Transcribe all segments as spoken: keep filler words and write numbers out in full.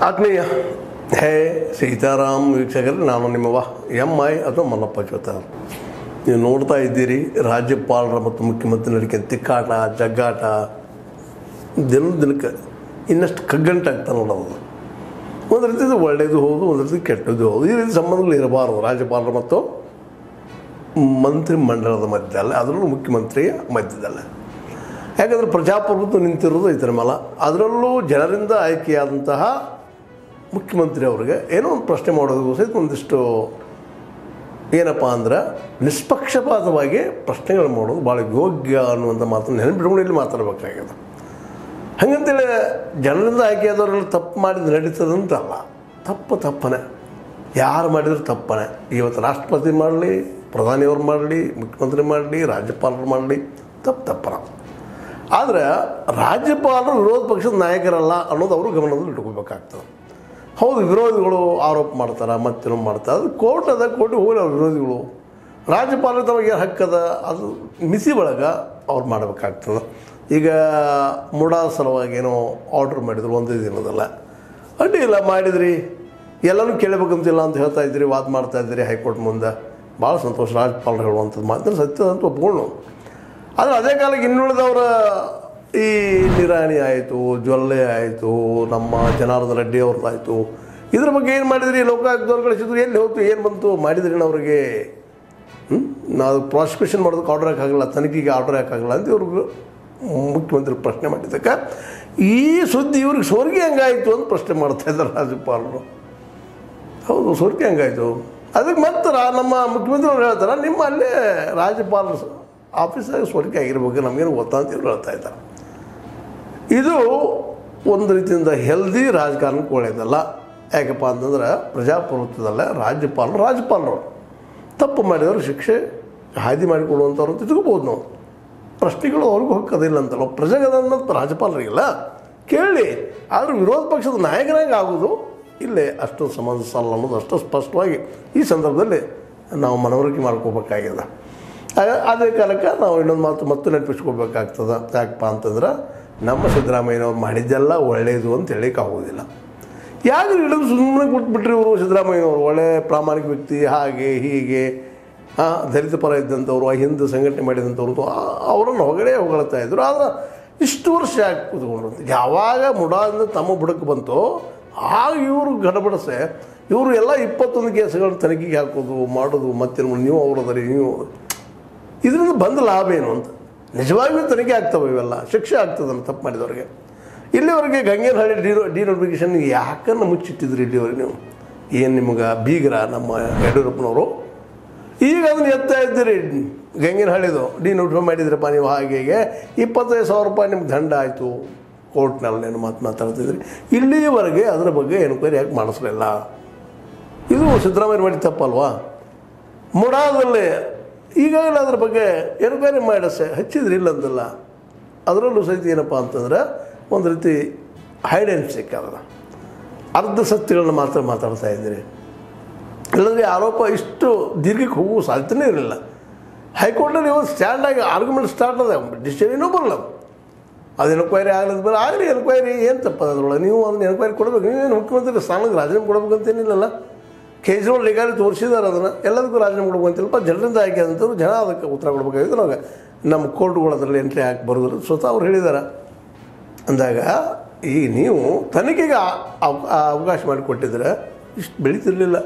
ಆತ್ಮೀಯ ಹೇ ಸೀತಾರಾಮ್ ವೀಕ್ಷಕರೇ, ನಾನು ನಿಮ್ಮವ ಎಂ ಐ ಅಥವಾ ಮಲ್ಲಪ್ಪ ಚೋತಾರ್. ನೀವು ನೋಡ್ತಾ ಇದ್ದೀರಿ ರಾಜ್ಯಪಾಲರ ಮತ್ತು ಮುಖ್ಯಮಂತ್ರಿ ನಡಿಕೆ ತಿಕ್ಕಾಟ ಜಗ್ಗಾಟ ದಿನ ದಿನಕ್ಕೆ ಇನ್ನಷ್ಟು ಕಗ್ಗಂಟಾಗ್ತಾ ನೋಡೋದು. ಒಂದು ರೀತಿದು ಒಳ್ಳೆಯದು ಹೌದು, ಒಂದು ರೀತಿ ಕೆಟ್ಟದ್ದು ಹೌದು. ಈ ರೀತಿ ಸಂಬಂಧಗಳು ಇರಬಾರದು ರಾಜ್ಯಪಾಲರು ಮತ್ತು ಮಂತ್ರಿ ಮಂಡಲದ ಮಧ್ಯದಲ್ಲೇ, ಅದರಲ್ಲೂ ಮುಖ್ಯಮಂತ್ರಿಯ ಮಧ್ಯದಲ್ಲೇ. ಯಾಕಂದರೆ ಪ್ರಜಾಪ್ರಭುತ್ವ ನಿಂತಿರೋದು ಇದರ ಮೇಲೆ. ಅದರಲ್ಲೂ ಜನರಿಂದ ಆಯ್ಕೆಯಾದಂತಹ ಮುಖ್ಯಮಂತ್ರಿ ಅವರಿಗೆ ಏನೋ ಒಂದು ಪ್ರಶ್ನೆ ಮಾಡೋದು ಸಹಿತ ಒಂದಿಷ್ಟು ಏನಪ್ಪ ಅಂದ್ರೆ ನಿಷ್ಪಕ್ಷಪಾತವಾಗಿ ಪ್ರಶ್ನೆಗಳು ಮಾಡೋದು ಭಾಳ ಯೋಗ್ಯ ಅನ್ನುವಂಥ ಮಾತನ್ನು ನೆನಪಿಟ್ಕೊಂಡು ಇಲ್ಲಿ ಮಾತಾಡಬೇಕಾಗಿದೆ. ಹಾಗಂತೇಳಿ ಜನರಿಂದ ಆಯ್ಕೆಯಾದವರೆಲ್ಲ ತಪ್ಪು ಮಾಡಿದ್ದು ನಡೀತದಂತಲ್ಲ. ತಪ್ಪು ತಪ್ಪನೆ, ಯಾರು ಮಾಡಿದ್ರು ತಪ್ಪನೆ. ಇವತ್ತು ರಾಷ್ಟ್ರಪತಿ ಮಾಡಲಿ, ಪ್ರಧಾನಿಯವ್ರು ಮಾಡಲಿ, ಮುಖ್ಯಮಂತ್ರಿ ಮಾಡಲಿ, ರಾಜ್ಯಪಾಲರು ಮಾಡಲಿ, ತಪ್ಪು ತಪ್ಪನ. ಆದರೆ ರಾಜ್ಯಪಾಲರು ವಿರೋಧ ಪಕ್ಷದ ನಾಯಕರಲ್ಲ ಅನ್ನೋದು ಅವರು ಗಮನದಲ್ಲಿ ಇಟ್ಕೋಬೇಕಾಗ್ತದೆ. ಹೌದು, ವಿರೋಧಿಗಳು ಆರೋಪ ಮಾಡ್ತಾರೆ, ಮತ್ತೇನೋ ಮಾಡ್ತಾರೆ, ಅದು ಕೋರ್ಟ್ ಅದ, ಕೋರ್ಟಿಗೆ ಹೋಗಿ ಅವ್ರ ವಿರೋಧಿಗಳು. ರಾಜ್ಯಪಾಲರು ತಮಗೆ ಹಕ್ಕದ, ಅದು ಮಿಸಿ ಒಳಗೆ ಅವ್ರು ಮಾಡಬೇಕಾಗ್ತದೆ. ಈಗ ಮುಡಾ ಸಲುವಾಗಿ ಏನೋ ಆರ್ಡ್ರ್ ಮಾಡಿದ್ರು, ಒಂದೇ ದಿನದಲ್ಲ ಅಡ್ಡಿ ಇಲ್ಲ ಮಾಡಿದ್ರಿ, ಎಲ್ಲನೂ ಕೇಳಬೇಕಂತಿಲ್ಲ ಅಂತ ಹೇಳ್ತಾ ಇದ್ದೀರಿ, ವಾದ ಮಾಡ್ತಾ ಇದ್ದೀರಿ ಹೈಕೋರ್ಟ್ ಮುಂದೆ. ಭಾಳ ಸಂತೋಷ, ರಾಜ್ಯಪಾಲರು ಹೇಳುವಂಥದ್ದು ಮಾತ್ರ ಸತ್ಯದಂತ ಒಪ್ಕೊಂಡು. ಆದರೆ ಅದೇ ಕಾಲಕ್ಕೆ ಇನ್ನುಳಿದವರ ಈ ನಿರಾಣಿ ಆಯಿತು, ಜ್ವಲ್ಲೆ ಆಯಿತು, ನಮ್ಮ ಜನಾರ್ದನ ರೆಡ್ಡಿ ಅವ್ರದ್ದಾಯಿತು, ಇದ್ರ ಬಗ್ಗೆ ಏನು ಮಾಡಿದ್ರಿ, ಲೋಕಾಯುಕ್ತವ್ರು ಕಳಿಸಿದ್ರು, ಎಲ್ಲಿ ಹೋಗ್ತು, ಏನು ಬಂತು ಮಾಡಿದ್ರಿ ಅವ್ರಿಗೆ? ಹ್ಞೂ ನಾವು ಪ್ರಾಸಿಕ್ಯೂಷನ್ ಮಾಡೋದಕ್ಕೆ ಆರ್ಡರ್ ಹಾಕಾಗಲ್ಲ, ತನಿಖೆಗೆ ಆರ್ಡರ್ ಹಾಕಾಗಲ್ಲ ಅಂತ ಇವ್ರಿಗೆ ಮುಖ್ಯಮಂತ್ರಿ ಪ್ರಶ್ನೆ ಮಾಡಿದ್ದಕ್ಕೆ ಈ ಸುದ್ದಿ ಇವ್ರಿಗೆ ಸೋರಿಕೆ ಹೆಂಗಾಯಿತು ಅಂತ ಪ್ರಶ್ನೆ ಮಾಡ್ತಾಯಿದ್ದಾರೆ ರಾಜ್ಯಪಾಲರು. ಹೌದು, ಸೋರಿಕೆ ಹೆಂಗಾಯಿತು ಅದಕ್ಕೆ ಮತ್ತೆ ನಮ್ಮ ಮುಖ್ಯಮಂತ್ರಿಯವ್ರು ಹೇಳ್ತಾರೆ, ನಿಮ್ಮ ಅಲ್ಲೇ ರಾಜ್ಯಪಾಲರು ಆಫೀಸಾಗಿ ಸೋರಿಕೆ ಆಗಿರ್ಬೇಕು, ನಮಗೇನು ಗೊತ್ತಾ ಅಂತ ಇವ್ರು ಹೇಳ್ತಾ ಇದ್ದಾರೆ. ಇದು ಒಂದು ರೀತಿಯಿಂದ ಹೆಲ್ದಿ ರಾಜಕಾರಣಕ್ಕೆ ಒಳ್ಳೆಯದಲ್ಲ. ಯಾಕಪ್ಪ ಅಂತಂದ್ರೆ ಪ್ರಜಾಪ್ರಭುತ್ವದಲ್ಲೇ ರಾಜ್ಯಪಾಲರು ರಾಜ್ಯಪಾಲರು ತಪ್ಪು ಮಾಡಿದವರು ಶಿಕ್ಷೆ ಹಾದಿ ಮಾಡಿಕೊಡುವಂಥವ್ರು ಅಂತ ತಿಳ್ಕೊಬೋದು ನಾವು. ಪ್ರಶ್ನೆಗಳು ಅವ್ರಿಗೂ ಹಕ್ಕದಿಲ್ಲ ಅಂತಲ್ಲ, ಪ್ರಜೆಗದನ್ನ ರಾಜ್ಯಪಾಲರಿಗಿಲ್ಲ ಕೇಳಿ. ಆದರೆ ವಿರೋಧ ಪಕ್ಷದ ನಾಯಕನಾಗಿ ಆಗೋದು ಇಲ್ಲೇ ಅಷ್ಟು ಸಮಂಜಸಲ್ಲ ಅನ್ನೋದು ಅಷ್ಟು ಸ್ಪಷ್ಟವಾಗಿ ಈ ಸಂದರ್ಭದಲ್ಲಿ ನಾವು ಮನವರಿಕೆ ಮಾಡ್ಕೋಬೇಕಾಗಿದೆ. ಅದೇ ಕಾಲಕ್ಕೆ ನಾವು ಇನ್ನೊಂದು ಮಾತು ಮತ್ತು ನೆನಪಿಸ್ಕೋಬೇಕಾಗ್ತದೆ. ಯಾಕಪ್ಪ ಅಂತಂದ್ರೆ ನಮ್ಮ ಸಿದ್ದರಾಮಯ್ಯನವ್ರು ಮಾಡಿದ್ದೆಲ್ಲ ಒಳ್ಳೆಯದು ಅಂತ ಹೇಳಿಕ್ಕೆ ಆಗೋದಿಲ್ಲ. ಯಾಕೆ ಹಿಡಿದು ಸುಮ್ಮನೆ ಕೊಟ್ಬಿಟ್ರಿ ಇವರು? ಸಿದ್ದರಾಮಯ್ಯನವರು ಒಳ್ಳೆ ಪ್ರಾಮಾಣಿಕ ವ್ಯಕ್ತಿ, ಹಾಗೆ ಹೀಗೆ ದಲಿತ ಪರ ಇದ್ದಂಥವ್ರು, ಹಿಂದೆ ಸಂಘಟನೆ ಮಾಡಿದಂಥವ್ರು, ಅವರನ್ನು ಹೊಗಳೇ ಹೊಗಳ್ತಾ ಇದ್ರು. ಆದರೆ ಇಷ್ಟು ವರ್ಷ ಯಾಕೆ ಕೂತ್ಕೊಂಡ್ರು ಅಂತ ಯಾವಾಗ ಮುಡಾದಿಂದ ತಮ್ಮ ಬುಡಕ್ಕೆ ಬಂತು ಆಗ ಇವರು ಗಡಬಡಿಸೆ ಇವರು ಎಲ್ಲ ಇಪ್ಪತ್ತೊಂದು ಕೇಸುಗಳನ್ನ ತನಿಖೆಗೆ ಹಾಕೋದು ಮಾಡೋದು. ಮತ್ತೆ ನೀವು ಅವರದರಿ ನೀವು ಇದರಿಂದ ಬಂದ ಲಾಭ ಏನು ಅಂತ ನಿಜವಾಗಿಯೂ ತನಿಖೆ ಆಗ್ತವೆ, ಇವೆಲ್ಲ ಶಿಕ್ಷೆ ಆಗ್ತದಲ್ಲ ತಪ್ಪು ಮಾಡಿದವ್ರಿಗೆ. ಇಲ್ಲಿವರೆಗೆ ಗಂಗೇನಹಳ್ಳಿ ಡಿ ಡಿ ನೋಟಿಫಿಕೇಷನ್ ಯಾಕನ್ನು ಮುಚ್ಚಿಟ್ಟಿದ್ರಿ ಇಲ್ಲಿವರೆಗೆ ನೀವು? ಏನು ನಿಮಗೆ ಬೀಗ್ರ ನಮ್ಮ ಯಡಿಯೂರಪ್ಪನವರು? ಈಗ ಅದನ್ನು ಎತ್ತಾ ಇದ್ದೀರಿ, ಗಂಗೇನಹಳ್ಳಿದು ಡಿ ನೋಟಿಫೈ ಮಾಡಿದ್ರಪ್ಪ ನೀವು, ಹಾಗೆ ಹೀಗೆ ಇಪ್ಪತ್ತೈದು ಸಾವಿರ ರೂಪಾಯಿ ನಿಮ್ಗೆ ದಂಡ ಆಯಿತು ಕೋರ್ಟ್ನಲ್ಲಿ ಏನು ಮಾತು ಮಾತಾಡ್ತಿದ್ರಿ. ಇಲ್ಲಿಯವರೆಗೆ ಅದರ ಬಗ್ಗೆ ಎನ್ಕ್ವೈರಿ ಯಾಕೆ ಮಾಡಿಸಲಿಲ್ಲ? ಇದು ಸಿದ್ದರಾಮಯ್ಯ ಮಾಡಿ ತಪ್ಪಲ್ವಾ? ಮುಡಾದಲ್ಲಿ ಈಗಾಗಲೇ ಅದ್ರ ಬಗ್ಗೆ ಎನ್ಕ್ವೈರಿ ಮಾಡಿಸೆ ಹಚ್ಚಿದ್ರಿ ಇಲ್ಲ ಅಂತಲ್ಲ. ಅದರಲ್ಲೂ ಸಹಿತ ಏನಪ್ಪ ಅಂತಂದ್ರೆ ಒಂದು ರೀತಿ ಹೈಡ್ ಆ್ಯಂಡ್ ಸಿಕ್ ಅದ, ಅರ್ಧ ಸತ್ಯಗಳನ್ನ ಮಾತ್ರ ಮಾತಾಡ್ತಾ ಇದ್ದೀರಿ. ಇಲ್ಲಂದರೆ ಆರೋಪ ಇಷ್ಟು ದೀರ್ಘಕ್ಕೆ ಹೋಗುವ ಸಾಧ್ಯತೆಯೇ ಇರಲಿಲ್ಲ. ಹೈಕೋರ್ಟಲ್ಲಿ ಇವತ್ತು ಸ್ಟ್ಯಾಂಡಾಗಿ ಆರ್ಗ್ಯುಮೆಂಟ್ ಸ್ಟಾರ್ಟ್ ಅದ, ಡಿಸಿಷನ್ ಇನ್ನೂ ಬರಲ್ಲ. ಅದು ಎನ್ಕ್ವೈರಿ ಆಗಲದ ಮೇಲೆ ಆಗಲಿ, ಎನ್ಕ್ವೈರಿ ಏನು ತಪ್ಪದ ಅದರೊಳಗೆ? ನೀವು ಅದನ್ನು ಎನ್ಕ್ವೈರಿ ಕೊಡಬೇಕು. ನೀವೇನು ಮುಖ್ಯಮಂತ್ರಿ ಸ್ಥಾನಕ್ಕೆ ರಾಜೀನಾಮೆ ಕೊಡಬೇಕಂತೇನಿಲ್ಲಲ್ಲ. ಕೇಜ್ರಿವಾಲ್ ಲೀಗಾಲಿ ತೋರಿಸಿದಾರೆ, ಅದನ್ನು ಎಲ್ಲದಕ್ಕೂ ರಾಜೀನಾಮೆ ಕೊಡ್ಬೇಕಂತಿಲ್ಲಪ್ಪ. ಜನರಿಂದ ಆಯ್ಕೆ ಆದಂಥವ್ರು ಜನ ಅದಕ್ಕೆ ಉತ್ತರ ಕೊಡಬೇಕಾಗಿತ್ತು. ನಾವು ನಮ್ಮ ಕೋರ್ಟ್ಗಳು ಅದರಲ್ಲಿ ಎಂಟ್ರಿ ಹಾಕಿ ಬರೋದ್ರು ಸ್ವತಃ ಅವ್ರು ಹೇಳಿದ್ದಾರೆ. ಅಂದಾಗ ಈಗ ನೀವು ತನಿಖೆಗೆ ಅವಕಾಶ ಮಾಡಿಕೊಟ್ಟಿದ್ರೆ ಇಷ್ಟು ಬೆಳೀತಿರ್ಲಿಲ್ಲ.